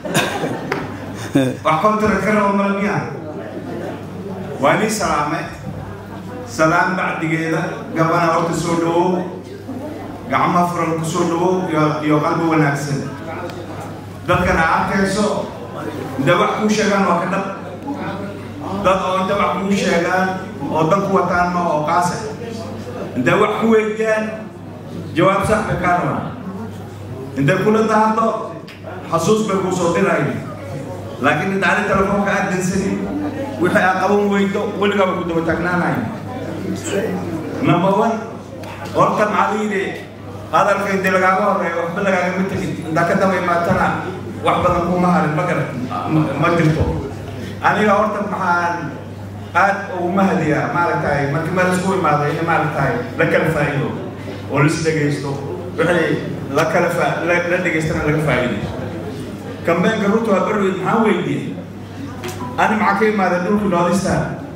وقلت كرر وملبيان. واني سلامة. سلام بعد كذا قبلنا وقت سودو. قام فرن سودو يا قلبه ونفسه. ذكرنا عكسه. دبح كوشان وكذا. dad oo inta wax ku sheegaan oo danku wataan ma oo qaasa inta wax ku weydaan jawaab sax ka karama inta kula daado xasuus bay ku soo dirayeen laakiin inta aan telefoonka aad dansanin wixii aan qaban weydo weliga ku daba taagnaanay number 1 horta macaliide hadalka inta laga horeeyo waxba laga mid tagin inta ka damay maatana wax badan kuma harin ma jirto aniga horta maxaan aad ugu mahadiyaa maaragtay markii meel isku imaaday in maaragtay la kala faa'iido oo la isdhegaysto wixii la kala la dhegaystana laga faa'iido kambeynka runta waa barweyd maxaan weydiiyey ani maxaa ka imaaday dhulku noodista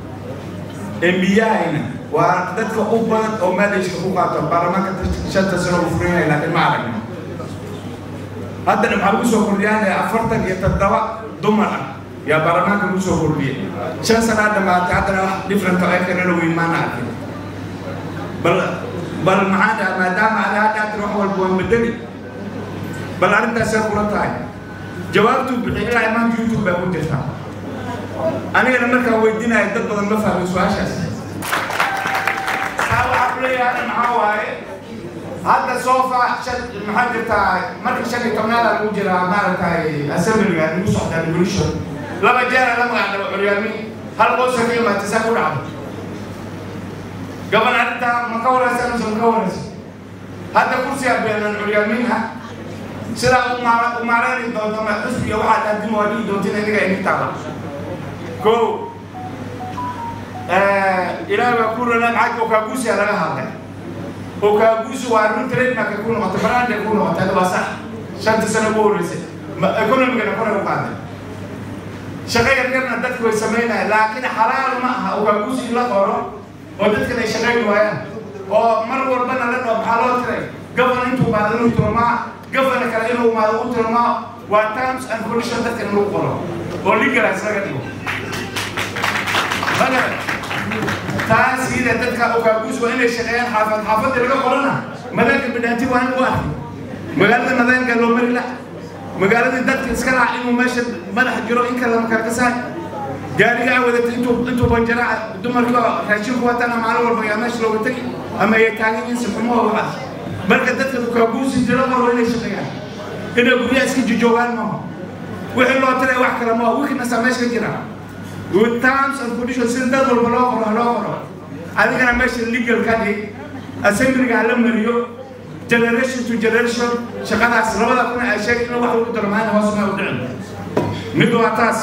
MBA-na waa dadka u badan oo maadayska ku qaato baarlamaanka 5 sano u furinaya laakiin ma aragno haddana maxaa ugu soo kordhiyaan 47 dumar ah يا برنامج موسى كوربيه شن سنة دم تعتنا different طريقة كنا وين ما نعرف بل معانا ما دام على هذا تروح والبوم بدني بل أنت سأقول تاي جوابته بغير إمام يوتيوب بقول تفهم أنا لما كان ودينا يدق بدل ما فهم سواش هذا عقلي أنا معاوي هذا سوفا شد محل تاي مركز شد كمال المجرى مال تاي أسمع يعني موسى ده نقولش لما جاءنا لما عندنا عريانين هل قوس كلمة تسافر عبد قبل أنت مكورة سنة مكورة هذا كرسي بين العريانين ها سلا ومعراني دون ما أسمي واحد أدين ولي دون تنا نيجا نتابع كو إلى ما كورنا معك وكابوسي على هذا وكابوسي وارون تريد ما كيكونوا متفران يكونوا متأكد صح شنت سنة بورسي كنا ممكن نكون مقابل شغال كنا دتك وسمينا لكن حلال معها وكابوسي لا قرا ودتك اللي شغال وياه ومر وربنا لنا بحالات ري قبل انتم بعدين انتم ما قبل كانوا ما انتم ما وتامس ان كونشن دتك انه قرا ولي كلا سرقتوا هذا تاس إذا دتك وكابوسي وين شغال حافظ اللي قرنا مدام بدأتي وين واحد مقالة مدام قالوا مريلا مقالة الدتك إسكالها إنه ماشي ملح جرو إنك لما كركسان جاري عودت أنتوا بنجرا دمر كلا راشين قواتنا معلومة البيانات لو بتجي أما يتعلم ينسحبوها واحد بركة الدتك وكابوس يجربها وين شغال كده بقولي أسكت جوال ما وحلو ترى واحد كلامه وكنا نسمعش كجرا والتامس الكوديشن سنتر والبلاغة هذا كان ماشي الليجل كذي أسمع على مريو generation to generation شغال عصر ولا كنا أشياء إنه واحد يقدر معنا واسمه ودعم ندو عطاس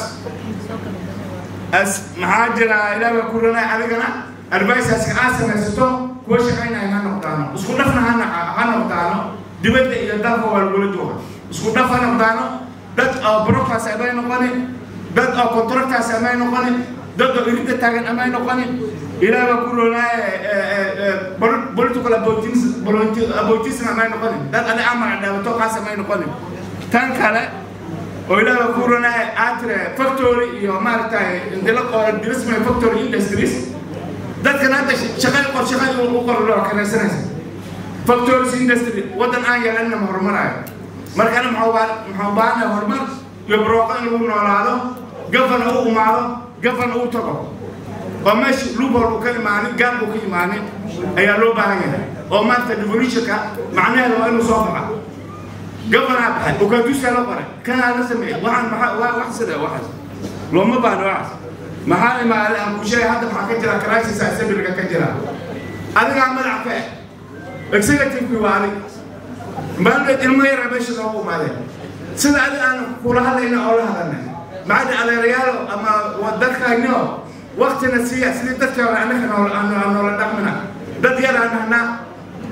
مهاجر إلى ما كلنا علينا البايس أسكاسنا نسيتو كوش كاينا هنا نقطانه وسكنا فينا هنا نقطانه دبته إلى دافع والبلدوها وسكنا فينا نقطانه دت بروكا سأبين نقاني دت كونتراكت سأبين نقاني دت غريب تاعن أبين نقاني إلى ما كلنا بولتوكلا بولتيس ما نقول ده أنا أمر ده بتوقع سما نقول تانكلا وإلى ما كلنا أترى فاكتوري يوم مالتاي إندلق درس من فاكتوري إندستريس ده كان هذا شغال وقر له كنا سنة فاكتوريس إندستري ودن آية لنا مهرمرة مركنا محوبانا مهرمر يبروقان لهم نوراده قفنا هو معه قفنا هو تقو وماشي لوبر وكلمة عن جنبه كلمة عن أي لوبر هنا وما تدبريشك معناه لو إنه صافعة قبل أبحث وكادوس على برا كان هذا سمع واحد سنة واحد لو ما بعد واحد محل ما أنا شيء هذا محكجرا كرايسيس أسبب لك كجرا أنا عمل عفاء إكسيرتيف بوالي ما له المية ربيش له ما له سنة أنا كلها لنا أولها لنا ما عاد على ريال أما ودك هنيو وقت نسيا سنة تذكر عنك أنا ولا دمنا ده ديال أنا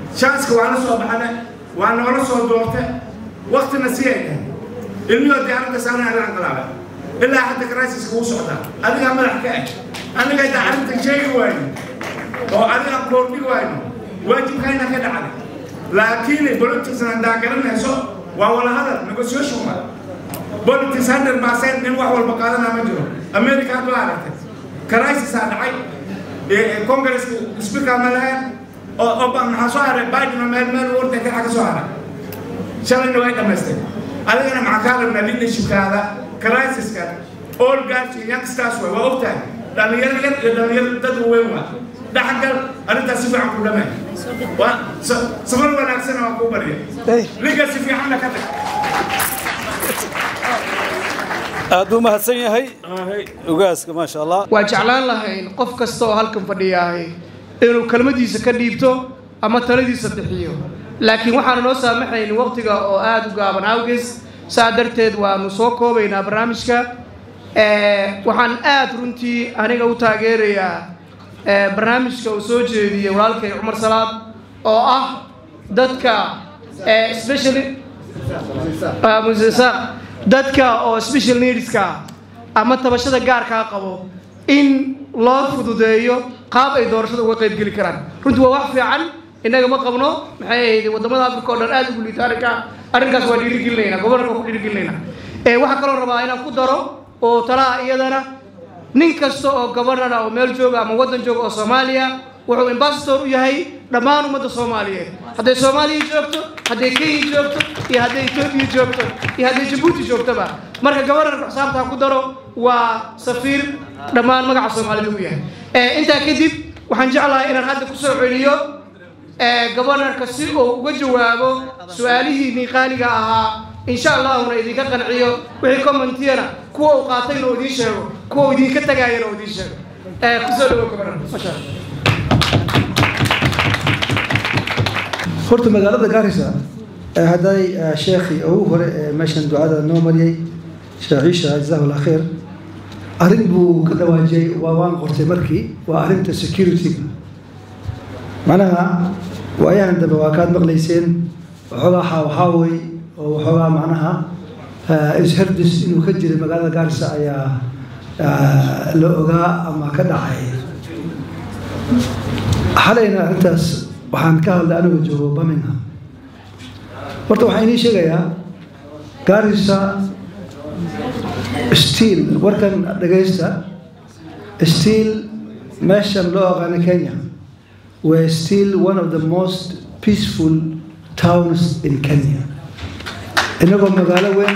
شانسك وأنا صوب حنا وأنا ولا صوب دورته وقت نسيه المية دي أنا تسألني عن الانقلاب إلا حتى كرايسيس هو صعدا أنا قام الحكاية أنا قاعد أعرف شيء وين أو أنا أقول لي وين واجب كاينة كده عليه لكن البوليتكس عندها كلام نسوا ولا هذا نيغوشيشن ما بوليتكس هندر ما سين من واحد والبقالة مجرو أمريكا دوارة كرايسيس هذا عاي كونغرس سبيكر ملان أو بان حصار بايدن مال ورد كده حاجة صار شلون نوعي تمسك أنا مع كلام نبي نشوف هذا كرايسيس كان all guys youngsters ووقتها dan yang tadu wewa dah hanggal ada tasifu aku damai wa sebelum aksana aku bari liga sifi hana kata aad u mahadsan yahay ugaaska ma sha Allah waa jeclaan lahayn qof kasto oo halkan fadhiyahay inuu kalmadiisa ka dhiibto ama taladiisa bixiyo laakiin waxaan noo saamaxayn waqtiga oo aad u gaaban awgees saadarteed waanu soo koobaynaa barnaamijka waxaan aad runtii aniga u taageerayaa barnaamijka uu soo jeediyay walaalkay Umar Salaad oo ah dadka especially dadka oo special needska ama tabashada gaarka qabo in loo fududeeyo qaab ay doorashada uga qayb gali karaan runtii waa wax fiican inaga ma qabno maxay ahayd wadamada Afrika oo dhan aad ugu liitaanka arrinkaas waa dhiirigelinayna gobolka ku dhiirigelinayna waxa kale oo rabaa inaan ku daro oo talaa iyadana nin kasta oo gobolada oo meel jooga ama wadan jooga oo Soomaaliya wuxuu ambassador u yahay dhammaan ummadda Soomaaliyeed hadday Soomaaliya joogto hadday Kenya joogto iyo hadday Ethiopia joogto iyo hadday Djibouti joogtaba marka gobolka xisaabta ku daro waa safiir dhammaan magaca Soomaaliyeed u yahay inta kadib waxaan jeclahay inaan hadda ku soo celiyo gobolka si uu uga jawaabo su'aalihii qaaliga ahaa إن شاء الله ونيدي كقنعيو وحي كومنتينا كوا وقاتين وديشة كوا ودي كتجاير وديشة كسروا كبرنا ما شاء الله. خرط مقالة جارسة هذا شيخي أو هو ماشان دعاء النومري شعيشة جزاه الله خير أرنبو كذا واجي ووان قرط مركي وأرنت security معناها وأيام عند بواكات مغليسين وحلا وحاوي وحواه معناها إسهردس إنه كجري مقالة جارسة يا لوجا أما كدعي حالينا أنت وحنكال لأنه جوابا منها برضو حيني شيء يا جارسة ستيل وركن دقيسة ستيل ماشان لوجا عن كينيا وستيل one of the most peaceful towns in Kenya إنكم مقالة وين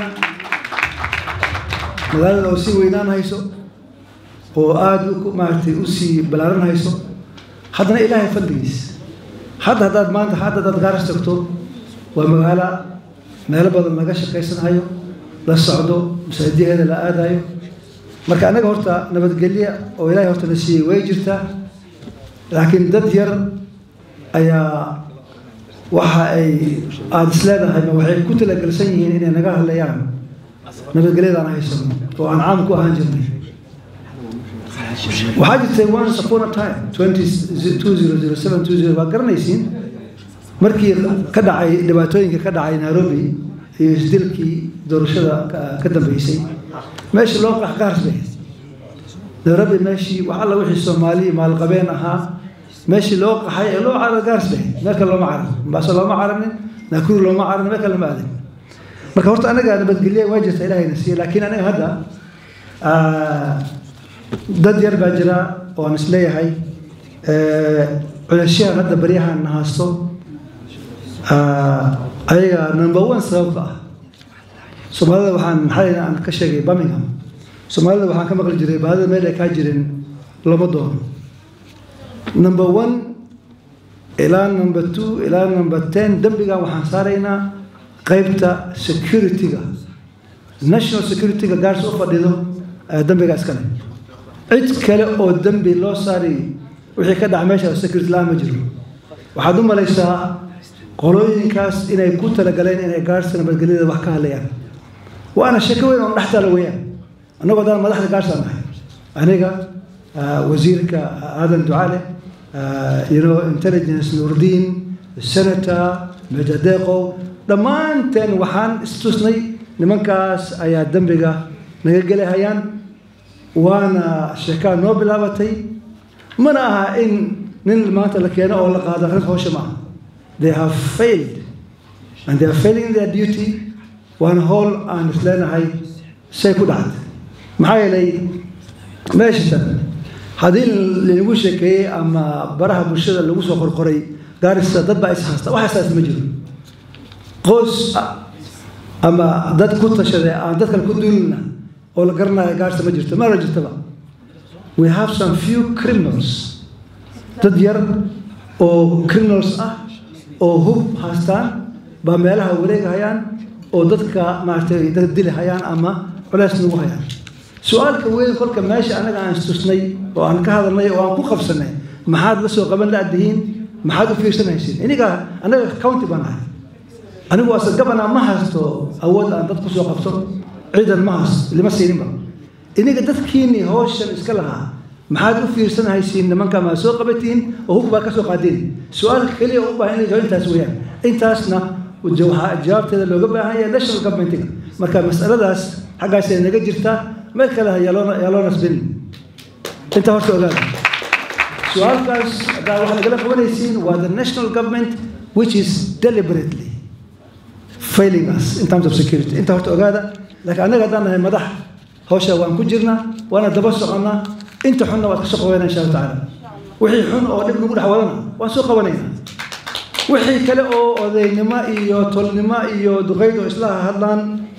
مقالة أوسي وينان هايسو وآد مارتي أوسي بلارن هايسو حدنا إلهي فندقيس حد هذا ما أنت حد هذا غارس دكتور ومقالة مقالة بدل ما قاش كيسن هايو لا السعودو مساعدي هذا لا آد هايو مركا أنا قلت نبت قليا وإلهي قلت نسي ويجرتا لكن دد ير أيا waxa ay aad isleedahay waxay ku tala galsan yihiin inay naga hadlayaan nabadgelyada aan haysan oo aan caam ku ahaan jirnay waxa jirtay once upon a time 2007 waa garanaysiin markii ka dhacay dhibaatooyinka ka dhacay Nairobi iyo isdilkii doorashada ka dambeysay meesha loo qaxqaarsay Nairobi meeshii waxa la wixii Soomaali maal qabeen ahaa ماشي لو قحي لو على جارس به ما كان لو ما عرف بس لو ما عرفني ناكل لو ما عرفني ما كان لو ما أذن مركب هرت أنا قاعد بتقلي واجهت إلهي نسي لكن أنا هذا ضد يربع جرا ونسلي هاي على الشيء هذا بريها النهاستو أي نمبر 1 سبب سومالي وحن حالنا عن كشري بامينغهام سومالي وحن كم قل جري بهذا ما لك هاجرين لمدون نمبر 1 إلى نمبر 2 إلى نمبر 10 دمبيغا وحن صارينا قيبتا سكيورتيغا ناشونال سكيورتيغا غارس اوفر ديدو دمبيغا اسكالي عيد كلا او دمبي لو صاري وحي كدع ميشا سكيورتي لا مجرو waxaad u malaysaa qolooyinkaas inay ku tala galeen inay gaarsan nabadgelyada wax ka hadlayaan waana shako weyn oo dhaxtala weeyaan anagoo daan madaxda gaarsan nahay aniga wasiirka aadan ducaale intelligence Nurdin senator major deeqow dhammaanteen waxaan istusnay nimankaas ayaa dembiga naga gelahayaan waana sheekaa noo bilaabatay mana aha in nin maanta la keeno oo la qaado arrin hawsha maaha they have failed and they are failing their duty waana howl aan isleenahay say ku dhacday maxaa yeelay meeshatan haddii lagu sheekeeyey ama baraha bulshada lagu soo qorqoray gaarisa dad baa is haysta wax haystaas ma jiro qoys ama dad ku tashaday aan dad kale ku duulina oo la garanayo gaarisa ma jirto ma la jirtaba we have some few criminals dad yar oo criminals ah oo hub haystaan baa meelaha wareegahayaan oo dadka maaragtay dad dilahayaan ama culays nagu hayaan su-aalka weyn kolka meesha anaga aan istusnay oo aan ka hadalnay oo aan ku qabsanay maxaad la soo qaban laadihiin maxaad u fiirsanaysiin iniga anaga county baan ahay anigu asa gabana ma haysto awood aan dad ku soo qabto ciidan ma haysto lima siininba iniga dadkiini hawshan iska lahaa maxaad u fiirsanaysiin nimanka ma soo qabatiin oo hub baa ka soo qaadeen su-aalka kaliya u baahan inay intaas weeyaan intaasna waxaa jawaabteeda looga baahan yahay national governmentiga marka mas'aladaas xaggaasay naga jirtaa meel kale yaa loo nasbin inta horta ogaada su-aalkaas haddaa waxaa nagala qabanaysiin waa the national government which is deliberately failing us in terms of security inta horta ogaada laakiin annaga haddaan nahay madax hawsha waan ku jirnaa waana daba soconnaa inta xunna waad ka soo qabanaa insha allah tacaala wixii xun oo dhib nagu dhex wadana waan soo qabanaynaa wixii kale oo odaynimo iyo tolnimo iyo duqayd oo isla hadlaan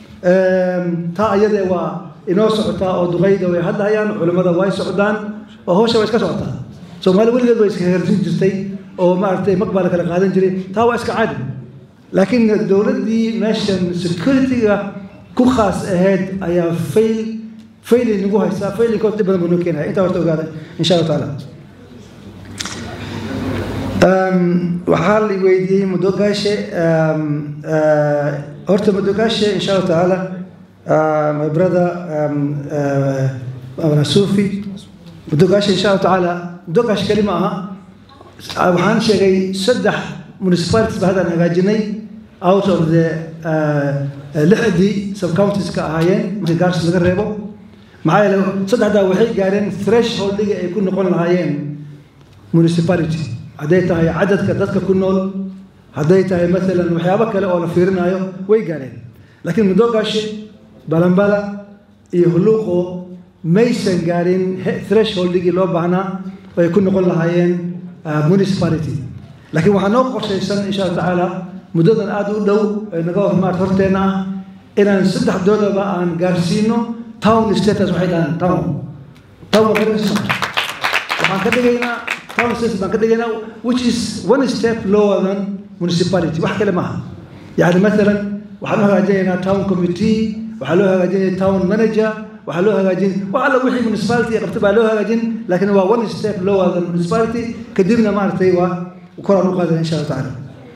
taa ayadee waa inoo socotaa oo duqayda way hadlayaan culimmada way socdaan oo hawsha way iska socotaa soomaali weligeed way iska hersin jirtay oo maaragtay mag baa la kala qaadan jiray taa waa iska caadi laakiin dowladdii meeshan securityga ku khaas ahayd ayaa failing nagu haysaa failingkood dhib badan buu noo keenaya intaa horta ogaada insha allah tacaala waxaa la weydiiyey mudogaashe horta mudogaashe insha allah tacaala my brother Sufi mudogaashe insha allah tacaala mudogaashe kali ma aha waxaan sheegay 3 municipalities baa hadaan hagaajinay out of the lixdii sub-counties ka ahaayeen markii gaarsi laga reebo maxaa yeelay 3daa waxay gaareen thresholdiga ay ku noqon lahaayeen municipality hadday tahay cadadka dadka ku nool hadday tahay maalan waxyaabo kale oo la fiirinayo way gaareen laakiin mudogaashe balambala iyo huluuqo maysan gaarin thresholdigii loo baahnaa ay ku noqon lahaayeen municipality laakiin waxaa noo qorshaysan insha allah tacaala muddadan aad u dhow ee naga hormaad horteena ah inaan 3 doodaba aan gaarsiino town status waxay dhahaan town waxaan ka dhigaynaa town status baan ka dhigaynaa which is one step lower than municipality wax kale maaha yani maalan waxaan u hagaajinaynaa town committee waxaa loo hagaajinaya town manager waxaa loo hagaajin waxa la wixii municipality qabta baa loo hagaajin laakiin waa one step lower than municipality kadibna maaragtay waa koraan u qaadan insha allah tacaala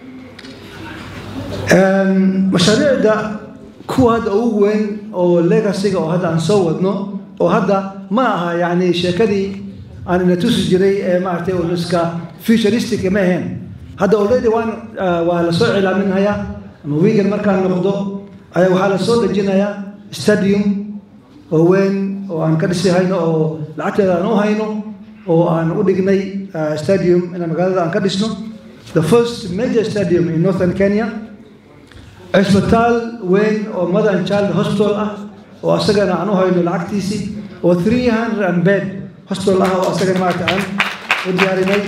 mashaariicda kuwa hadda ugu weyn oo legacyga oo hadda aan soo wadno oo hadda ma aha yani sheekadii aan ina tusi jiray ee maaragtay oo iska futuristic ma ahayn hadda already waa la soo cilaaminayaa ama weekend markaan noqdo ayaa waxaa la soo dejinayaa stadium oo weyn oo aan ka dhisi hayno oo lacagteeda aan u hayno oo aan u dhignay stadium in magaalada aan ka dhisno the first major stadium in northern Kenya cisbitaal weyn oo mother and child hospital ah oo asagana aan u hayno lacagtiisii oo 300 bed hospital ah oo asagana maaragtay aan u diyaarinay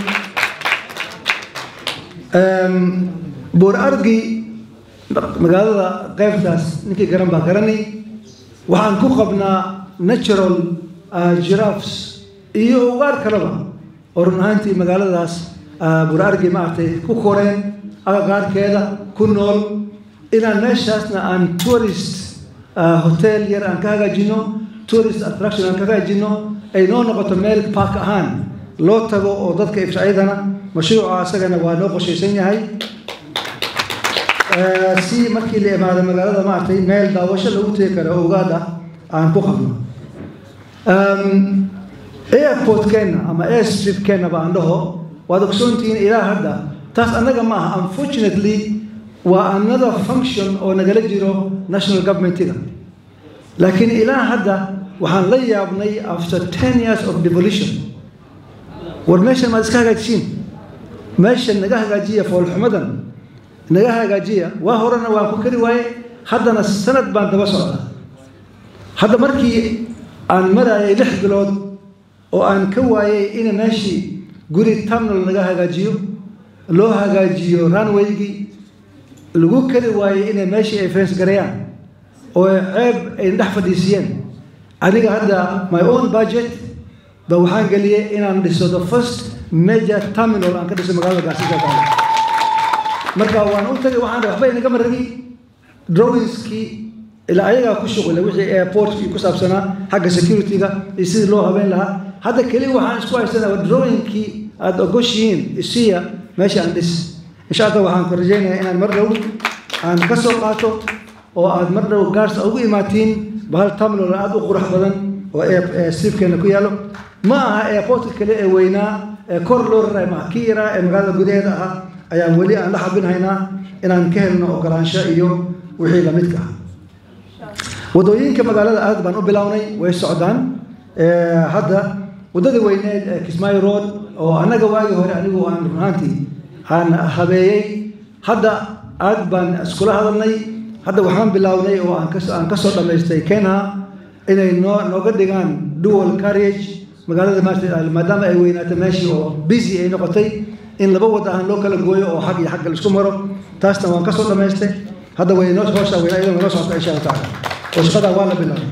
buur argi magaalada qaybtaas ninkii garan baa garanay waxaan ku qabnaa natural giraffes iyo ugaar kaleba oo run ahaantii magaaladaas buur argi maaragtay ku koreen agagaarkeeda ku nool inaan meeshaasna aan tourist hotel yar aan ka hagaajino tourist attraction aan ka hagaajino ay noo noqoto meel park ahaan loo tago oo dadka ifshacyadana mashruuca asagana waa noo qorshaysan yahay si markii la imaado magaalada maaragtay meel daawasho lagu tegi karo ogaad ah aan ku qabno airportkeenna ama airstripkeenna baan dhaho waad ogsoontihiin ilaa hadda taas annaga ma aha unfortunately waa another function oo nagala jiro national governmentiga laakiin ilaa hadda waxaan la yaabnay after 10 years of devolution war meeshan ma iska hagaajin meeshan naga hagaajiya foolxumadan naga hagaajiya waa horena waan ku kari waaye haddana sanad baan daba socdaa hadda markii aan marayay 6 bilood oo aan ka waayay in meeshii guri terminal naga hagaajiyo loo hagaajiyo runway-gii lagu kari waayay in meeshii ay fence gareeyaan oo ceeb ay dhex fadhiisiyeen aniga hadda my own budget ba waxaan galiyay inaan dhiso the first major terminal aan ka dhiso magaalada Gaarsiga marka waan u tagay waxaan waxba inaga maragay drawingskii ila ayaga ku shaqeeyay wixii airport ku saabsanaa xagga security-ga iyo sidii loo habeyn lahaa hadda kali waxaan isku haysanaa drawingkii aad ogoshiin isiya meesha aan dhis insha Allah waxaan ku rajaynayaa inaan mar dhow aan ka soo qaato oo aad mar dhow Gaarsa ugu imaatiin bahal terminal aad u qurux badan oo stripkeena ku yaalo ma aha airport kale ee weynaa kor loo raray ma kiira ee magaalada gudaheeda ah ayaan wali aan la xabinaynaa inaan ka helno ogolaansho iyo wixii la midka ah wadooyinka magaalada aad baan u bilownay way socdaan hadda wadada weyneed ee Kismaayo Road oo anaga waagi hore anigu aan runtii aan habeeyay hadda aad baan iskula hadalnay hadda waxaan bilownay oo aan ka soo dhameystay Kenya inay nooga dhigaan dual carriage magaalada maadaama ay weynaato meeshii oo busy ay noqotay in laba wada aan loo kala gooyo oo xag iyo xag la isku maro taasna waan ka soo dhameystay hadda way noo hoosha weynaayo noo socota insha Allah taala oo shaqada waa la bilaabay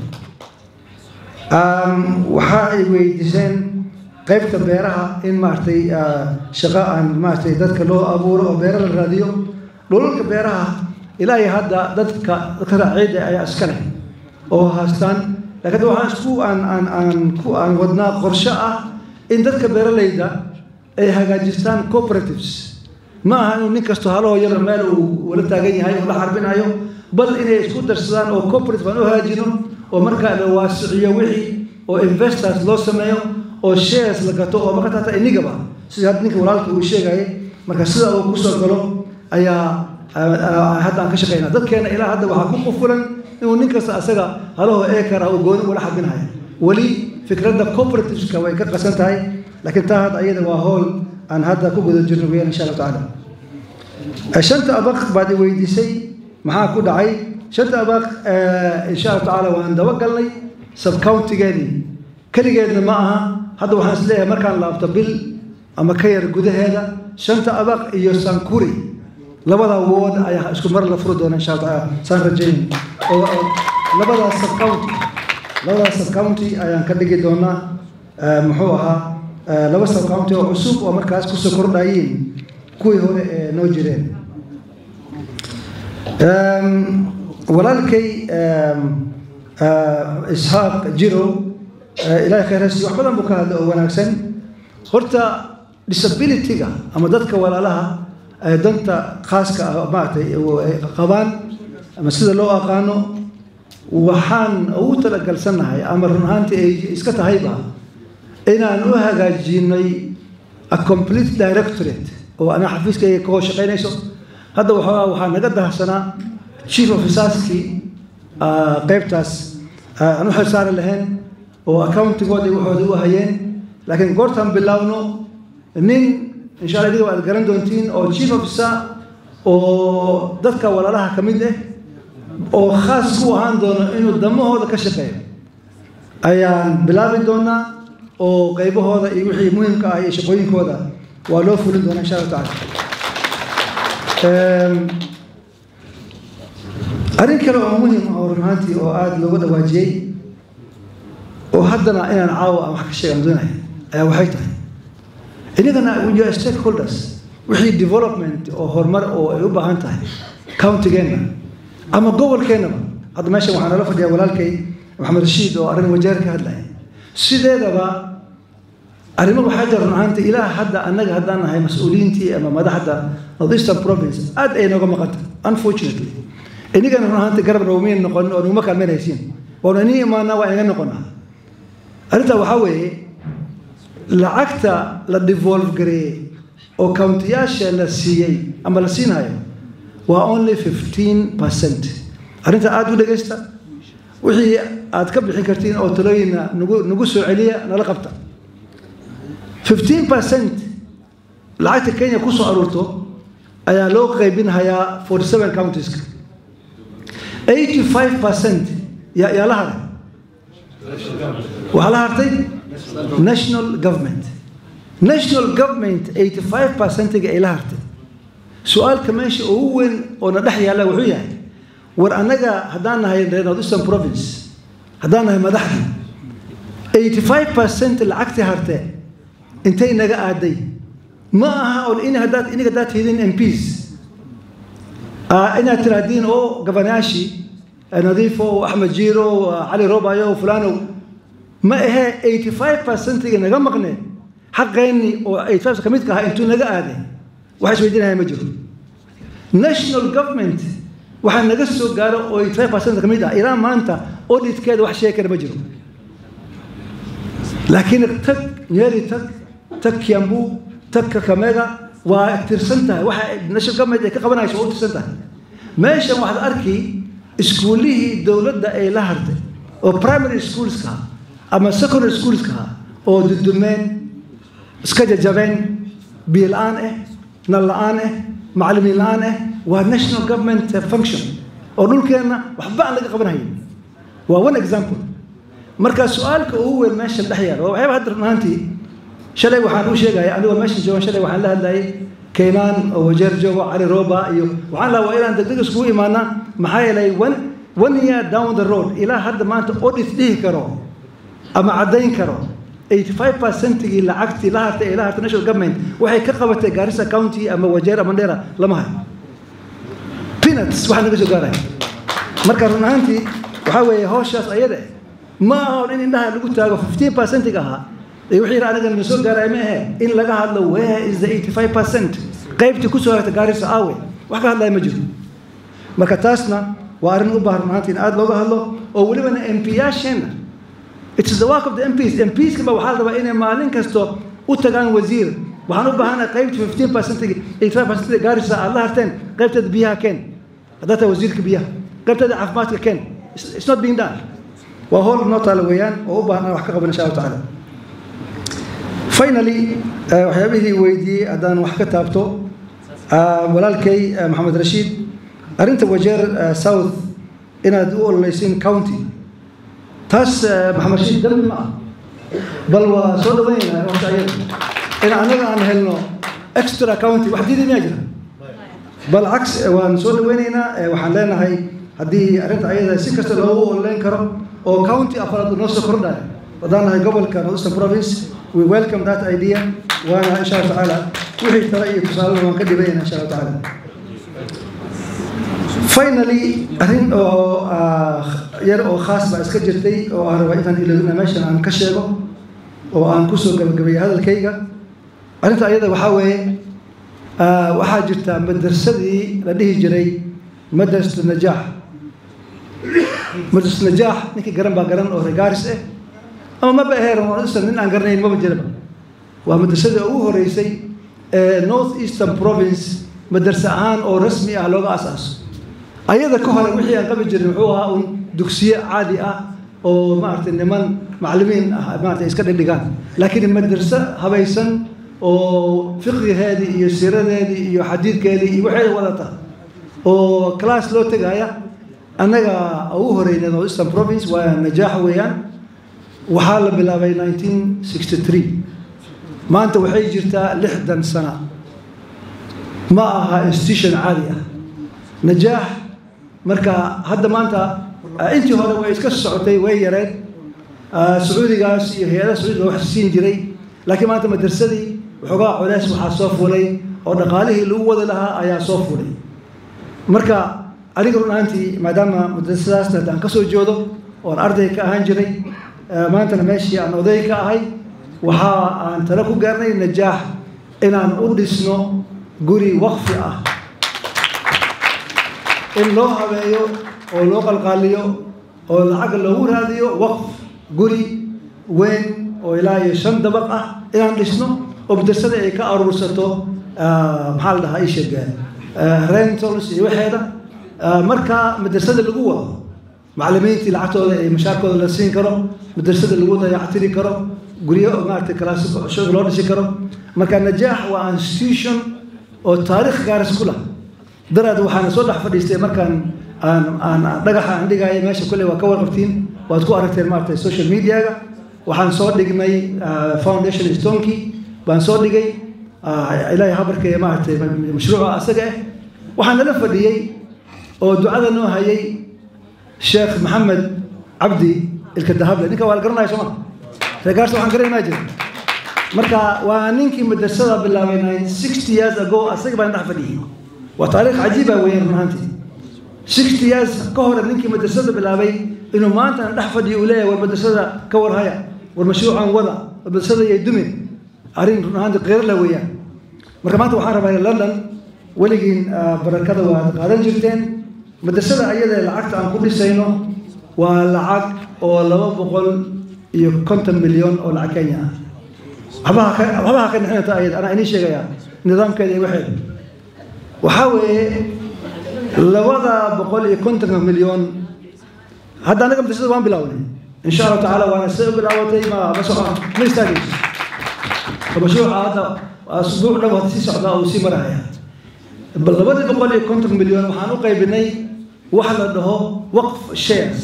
waxa ay weydiiseen qaybta beeraha in maartay shaqo aan maartay dadka loo abuuro oo beeraha la raadiyo dhulka beeraha ilaa hadda dadka raacida ayaa iska leh oo haastaan laakiin waxaan isku aan wadnaa qorshe ah in dadka beeralayda ay hagaajistaan cooperatives ma aha inuu nin kasto halo yar meel uu wala taagan yahay oo la xarbinayo bal inay isku darsadaan oo cooperative aan u hagaajino oo marka la waasiciyo wixii oo investors loo sameeyo oo shares la gato oo marka taata inigaba sida ninka walaalka uu sheegay marka sida uu ku soo galo ayaa hadda aan ka shaqeynaa dadkeena ilaa hadda waxa ku qufulan inuu nin kasta asaga halaho eekar ah oo gooni wala xabinayo wali fikradda cooperatives-ka way ka qasan tahay laakiin taa hadda ayada waa hool aan hadda ku guda jirno weeyaan insha Allah taala shanta abaq baad weydiisay maxaa ku dhacay shanta abaq insha Allah taala waan daba galnay sub county-geeni kaligeedna ma aha hadda waxaan isleeyahay markaan laabto bil ama ka yar gudaheeda shanta abaq iyo Sankuri labada wood ayaa isku mar la furo doona insha Allah saan rajayn oo labada sub county ayaan ka dhigi doonaa muxuu ahaa laba sub county oo cusub oo markaas ku soo kordhayeen kuwii hore ee noo jireen walaalkay Ishaaq Jiro ilaahay khayraasi wax badan buu ka hadlay oo wanaagsan horta disability-ga ama dadka walaalaha danta khaaska ah maartay qabaan ama sida loo aqaano waxaan ugu talagalsanahay ama run ahaantii ay iska tahayba inaan u hagaajinay a complete directorate oo ana xafiiskayga ka shaqeynayso hadda waxaa naga dahsanaa chief officerskii qaybtaas aan u xilsaaran lahayn oo accounting-goodii waxooda u hayeen laakiin goortaan bilaawno nin insha Allah idiga waad garan doontiin oo chief officer oo dadka walaalaha ka mid ah oo khaas ku ahaan doono inuu damahooda ka shaqeeyo ayaan bilaabi doonaa oo qaybahooda iyo wixii muhiimka ah iyo shaqooyinkooda waa loo fulin doonaa insha Allah taala arrin kale oo muhiim ah oo runtii oo aad looga dhawaajiyay oo haddana inaan caawa wax ka sheegan doonayo ayaa waxay tahay inagana we are stakeholders wixii development oo horumar oo ay u baahan tahay county-geena ama gobolkeennaba hadda meeshan waxaan nala fadhiyaa walaalkay Maxamed Rashiid oo arrin wajeer ka hadlaya sideedaba arrimo waxaa jira runtii ilaa hadda annaga haddaan nahay mas'uuliyiintii ama madaxda Northeastern Province aad ay nooga maqantay unfortunately inagana runtii garab roomiin noqon oo numa kalmeynaysiin waa inay imaana waa inaga noqonaa arrinta waxaa weeye lacagta la devolve gareeyay oo county-yaasha la siiyey ama la siinayo waa only 15%. arrinta aad u dhageysta wixii aad ka bixin kartiin oo talooyina nagu soo celiya nala qabta. 15% lacagta Kenya ku soo aruurto ayaa loo qaybinayaa 47 counties. 85% yaa la haray waxaa la hartay national government 85% ay la hartay. su'aalka meesha ugu weyn oo na dhex yaala wuxuu yahay war anaga haddaan nahay North Eastern Province haddaan nahay madaxda 85% lacagtii hartay intay naga aaday ma aha oo inaga daad hidin MPs inaad tiraahdiin oo gabanayaashii Nadiif oo Axmed Jiiro Ali Robayo fulano ma aha 85% naga maqneen xaqeeni oo 85% kamid ka ah intuu naga aaday waxa isweydiinaya ma jiro. national government waxa naga soo gaaro oo 85% kamid ah ilaa maanta auditkeeda wax sheekar ma jiro. laakiin tag Kiambu tag Kakamega waa tirsantahay waxa national government ay ka qabanayso oo tirsantahay. meeshan waxaad arki iskuulihii dawladda ay la hartay oo primary schools ka ama secondary schools ka oo dudumeen iska jajabeen biil aan nal la'aan macallimiin la'aan waa national government function oo dhulkeena waxba aan laga qabanayn. waa one example. marka su'aalka ugu weyn meesha dhex yaal waa waxyaabo hadda runtii shalay waxaan u sheegay anigu meesha joogan shalay waxaan la hadlayay Keenan oo wajeer joogo Ali Roba iyo waxaan la waa inaan degdeg isku imaana maxaa yeelay one year down the road ilaa hadda maanta audit dhihi karo ama cadayn karo 85% gii lacagtii la hartay ilaa hartay national government waxay ka qabatay Garissa County ama Wajeer ama Mandera lama hayo. peanuts waxa naga soo gaaray. marka runtii waxa weeye hawshaas ayada ma aha in indhaha lagu taago 15% ahaa wixii anaga na soo gaaray ma aha in laga hadlo where is the 85% qaybtii ku soo hartay Garissa awe wax ka hadlay ma jiro. marka taasna waa arrin u baahan runtii in aad looga hadlo oo waliba MP-yaasheena. It is the work of the MPs. MPs كما وحال ربا إنه مالين كستو وتجان وزير وحنو بهنا قيمة 15% 85% Garissa الله هرتين قيمة بيها كن هذا وزير كبيها قيمة عفمات كن. It's not being done. وهو النقطة الويان وبهنا وحكي قبل إن شاء الله تعالى. Finally وحيابه ويدي أدان وحكي تابتو ولالكي محمد رشيد أرنت وجير ساوث إن أدول ليسين كاونتي تاس محمد رشيد دم ما بل وصل وين إن أنا هلنا إكسترا كاونتي وحديد ناجر بالعكس ونصل وين هنا وحلنا هاي هدي أرنت أيضا سكست اللي هو أونلاين كرم أو كاونتي أفراد نص كرنا بدأنا هاي قبل كان وسترن بروفينس we welcome that idea وأنا إن شاء الله تعالى وحي ترى تصالح ونقدم بينا إن شاء الله تعالى. Finally أرين أو خاص بأسكجرتي أو أروائيتان إلى لنا ماشي عن كشيغو أو عن كسو قبل هذا الكيغا أرنت أيضا وحاوي وحاجرتا مدرسة لديه جري مدرسة النجاح نكي قرن باقرن أو رقارس أما ما بأهير ونصر نين عن قرنين ما بجربا ومدرسة أوه رئيسي North Eastern Province مدرسة عان أو رسمي على أساس أيضا كهلا وحي قبل جربوها دكسية عادية أو ما أعرف إنما معلمين ما أعرف إسكان اللجان لكن المدرسة هبيسن أو فقه هذه يسير هذه يحديد كذي وحي ولا تا أو كلاس لو تجايا أنا أوه رينا نورث إيسترن بروفينس ونجاح ويان وحال بلا 1963 ما أنت وحي جرتا لحدا سنة معها انستيشن عالية نجاح مركا هذا ما أنت هذا ويسك السعودي ويرد سعودي قاس هي سعودي لو حسين جري لكن ما أنت مدرسة وحقاء علاس وحصوف ولي أو نقاله الأول لها أيا صوف ولي مركا أريكم أنت ما دام مدرسة تنقصوا جودو والأرض كأهان جري ما أنت ماشي عن وضعي كأهاي وها أنت لكو قرني النجاح إن أن أدسنو قري وقفئة إن لو هبايو أو لو قلقاليو أو العقل لو هذيو وقف قري وين أو إلهي شن دبقة إن أن لسنو وبدرسة إيكا أرورساتو محل ده هاي شيء رينتولز يوحده مركا مدرسة القوة معلمينتي لعتوا مشاركة للسين كرو مدرسة القوة يعتري كرو قريه مارت كلاس شغل ولا شيء كرو مركا نجاح وانستيوشن وتاريخ جارس كله درد وحنا صلح فريستي مركان أنا دقح عندي جاي ماشي كله وكور قرتين وأتكو أركتير مارت السوشيال ميديا وحنا صور دقي ماي فاونديشن ستونكي بنصور دقي إلهي حبرك مارت مشروع أسجع وحنا لفديي ودعاء إنه هي الشيخ محمد عبدي الكذاب لأنك والقرنا يا شمال فقارس وحنا قرينا ماجد مركا وانينكي مدرسة بالله من 60 years ago أسجع بين حفديه وتاريخ عجيبة وين مهانتي 60 years كهر نينكي مدرسة بالله إنه ما أنت نحفدي ولا والمدرسة كور هيا والمشروع عن وضع المدرسة يدمن أرين هاند غير لويا مركا ما توحنا بين لندن ولكن بركة وقارن جبتين مدرسة أيضا العقد عن كل سنة والعقد ولا بقول يكونت مليون أو العكية هذا كان إحنا تأيد أنا إني شيء نظام كذا واحد وحاول لو هذا بقول يكونت مليون هذا أنا قبل تسوي وان بلاوني إن شاء الله تعالى وأنا سوي بلاوتي ما مسوي ما يستاهل فبشوف هذا أسبوع لو هتسي سعداء وسي مرايا باللبد بقول يكونت مليون وحنو قيبني واحد له وقف شيرز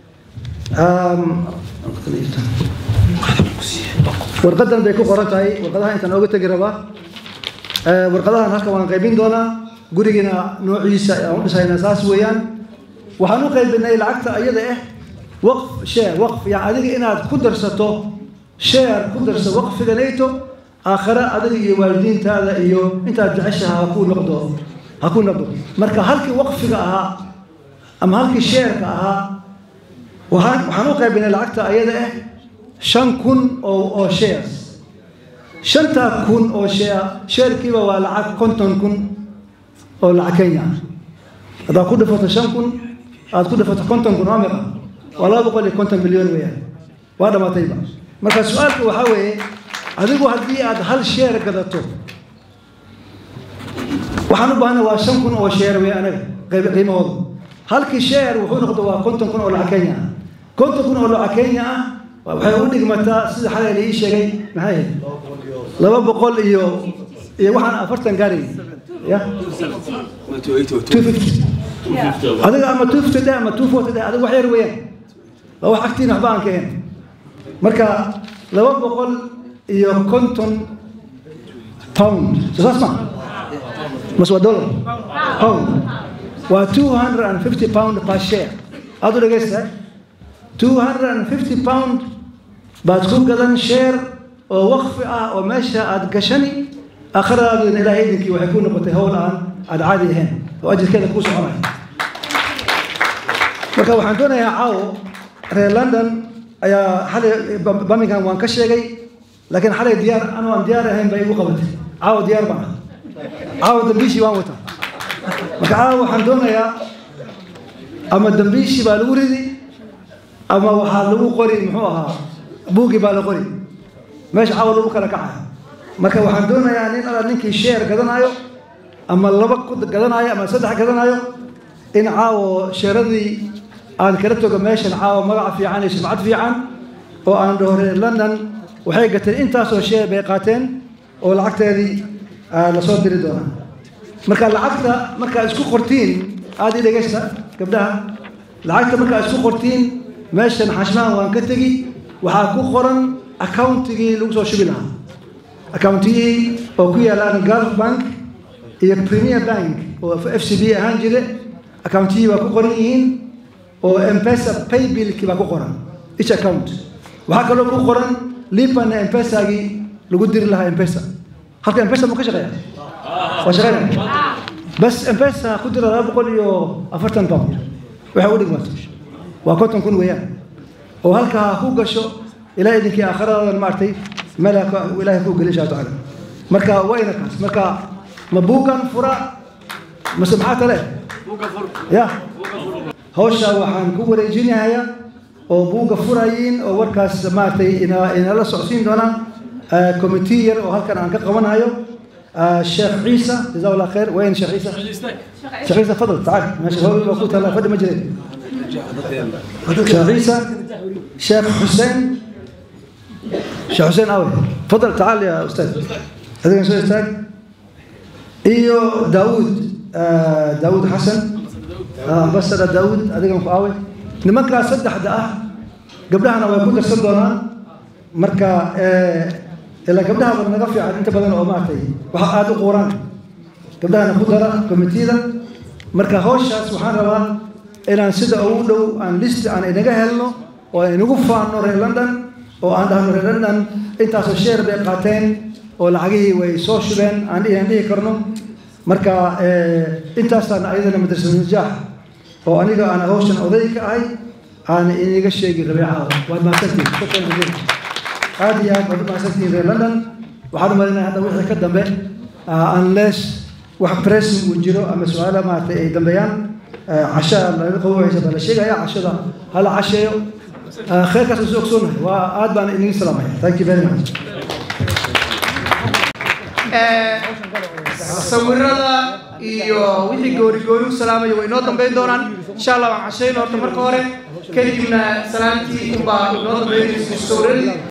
ورقدنا بيكون قرنتاي ورقدها أنت نوجت تجربة ورقدها هناك وانا قيبين دونا قرينا نوع عيسى أو نسينا أساس ويان وحنو قيبني العقد أيضا وقف شير وقف يعني هذه إن قدر سته شير قدر سو وقف جنيته آخرة هذه والدين هذا إيو أنت تعيشها هكون نقدو مركا هلك وقف جاها أم هلك شير جاها وحنو قيبني العقد أيضا شن كن أو شيرز شنتا كن أو شير كيف والعق كنتن كن أو العكية هذا كله فتح شن كن هذا كله فتح كنتن كن عمرا ولا بقول لك كنتن مليون وياه وهذا ما طيبه مركز سؤالك وحوي هذيك هدي هل شير كذا تو وحنو بأنا وشن كن أو شير ويا أنا قيمة هذا هل كشير وحنو خطوة كنتن كن أو العكية كنتن كن أو العكية وحيقول لك متى سيد حالي لي شيء معي لما بقول إيوه وحنا أفرتن قاري يا 250 هذا أما 250 ده أما 240 ده هذا وحير وين لو حكتين أحبان كين مركا لما بقول إيوه كنتم باوند تسمع مسوى دولار باوند و 250 باوند per share هذا اللي قصة 250 باوند بتكون قدن شير ووقف وماشى أدقشني آخر هذا إلى هيدك ويكون نقطة هو الآن العادي هنا وأجل كذا كوس عمري مركب وحندونا يا عاو ري لندن يا حالي برمنغهام وان كشيء لكن حالي ديار أنا وان ديار هم بيجوا قبل عاو ديار بنا عاو دمبيشي وان وتا مركب عاو وحندونا يا أما دمبيشي بالوردي أما وحالو قري محوها بوقي بالقري ماشي حاولوا بكرة كعها مركب وحندونا يعني أنا نينك الشير كذا أيو أما اللبك كذا أيو أما صدق كذا أيو إن عاو شردي أنا كرتو قماش عاو مرع في عن سمعت في عن وأنا دور لندن وحقت أنت سو شيء بيقاتين والعقد هذه لصوت دردونا مركب العقد مركب اسكو قرتين هذه اللي جالسة قبلها العقد مركب اسكو قرتين ماشي حشمان وان كتجي وحاكو قرن أكاونتي لوكسو شبيلها أكاونتي أوكيا لان جالف بانك هي بريمير بانك وفي FCB هانجرة أكاونتي وكو قرنين وإمبيسا باي بيل كي وكو قرن إيش أكاونت وهكذا لو كو قرن ليبان إمبيسا جي لو قدر لها إمبيسا حتى إمبيسا مو كشغال وشغال بس إمبيسا قدر لها بقول يو أفرتن باوند وحاول يقمتش وكنت نكون وياه وهلك هو قشو إلى إذنك آخر المارتي ملك وإلهي هو قليش تعالى مركا وينك مركا مبوكا فرا مسمحات له يا هوشا وحن كبر يجيني هيا وبوكا فرايين ووركاس مارتي إن الله سعسين دونا كوميتير وهلك أنا قمنا هيو الشيخ عيسى جزاه الله خير. وين الشيخ عيسى؟ شيخ عيسى تفضل تعال ماشي هو موجود هلا فد مجري. شيخ عيسى شيخ حسين شيخ حسين أوي تفضل تعال يا أستاذ. هذا شو أستاذ؟ إيو داود حسن بس هذا داود هذا كم قوي نما كلا صدق حدا قبلها أنا ويكون الصدقنا مركا إلا قبلها ونقف على أنت بدنا أماتي وهذا القرآن قبلها نقدر كمتيدا مركا هوش سبحان الله إلى أن سد أولو أن لست أن إنجاه هلو ونقف عن نور لندن وعندها نور لندن أنت أسوشير بقاتين والعجيه ويسوشبن عن إيه كرنو مركا أنت أصلا أيضا مدرسة النجاح وأنا أنا هوشن أضيك أي أنا إني قشيء الربيعة وما سنتي شكرا جزيلا هذه يا ما سنتي في لندن وحنا مرينا هذا وحنا كدم به unless واحد بريس وجرو أما سؤال ما تقدم بيان عشاء القوة يجب الشيء يا عشاء هلا عشاء خير كسوق سنة وأدبان إني سلامة thank you very much. sawirada iyo wixii goori u salaamay way noo dambeyn doonaan insha Allah waxaan casheyn horta marka hore kadibna salaamtii baa noo dambeynaysa sawirada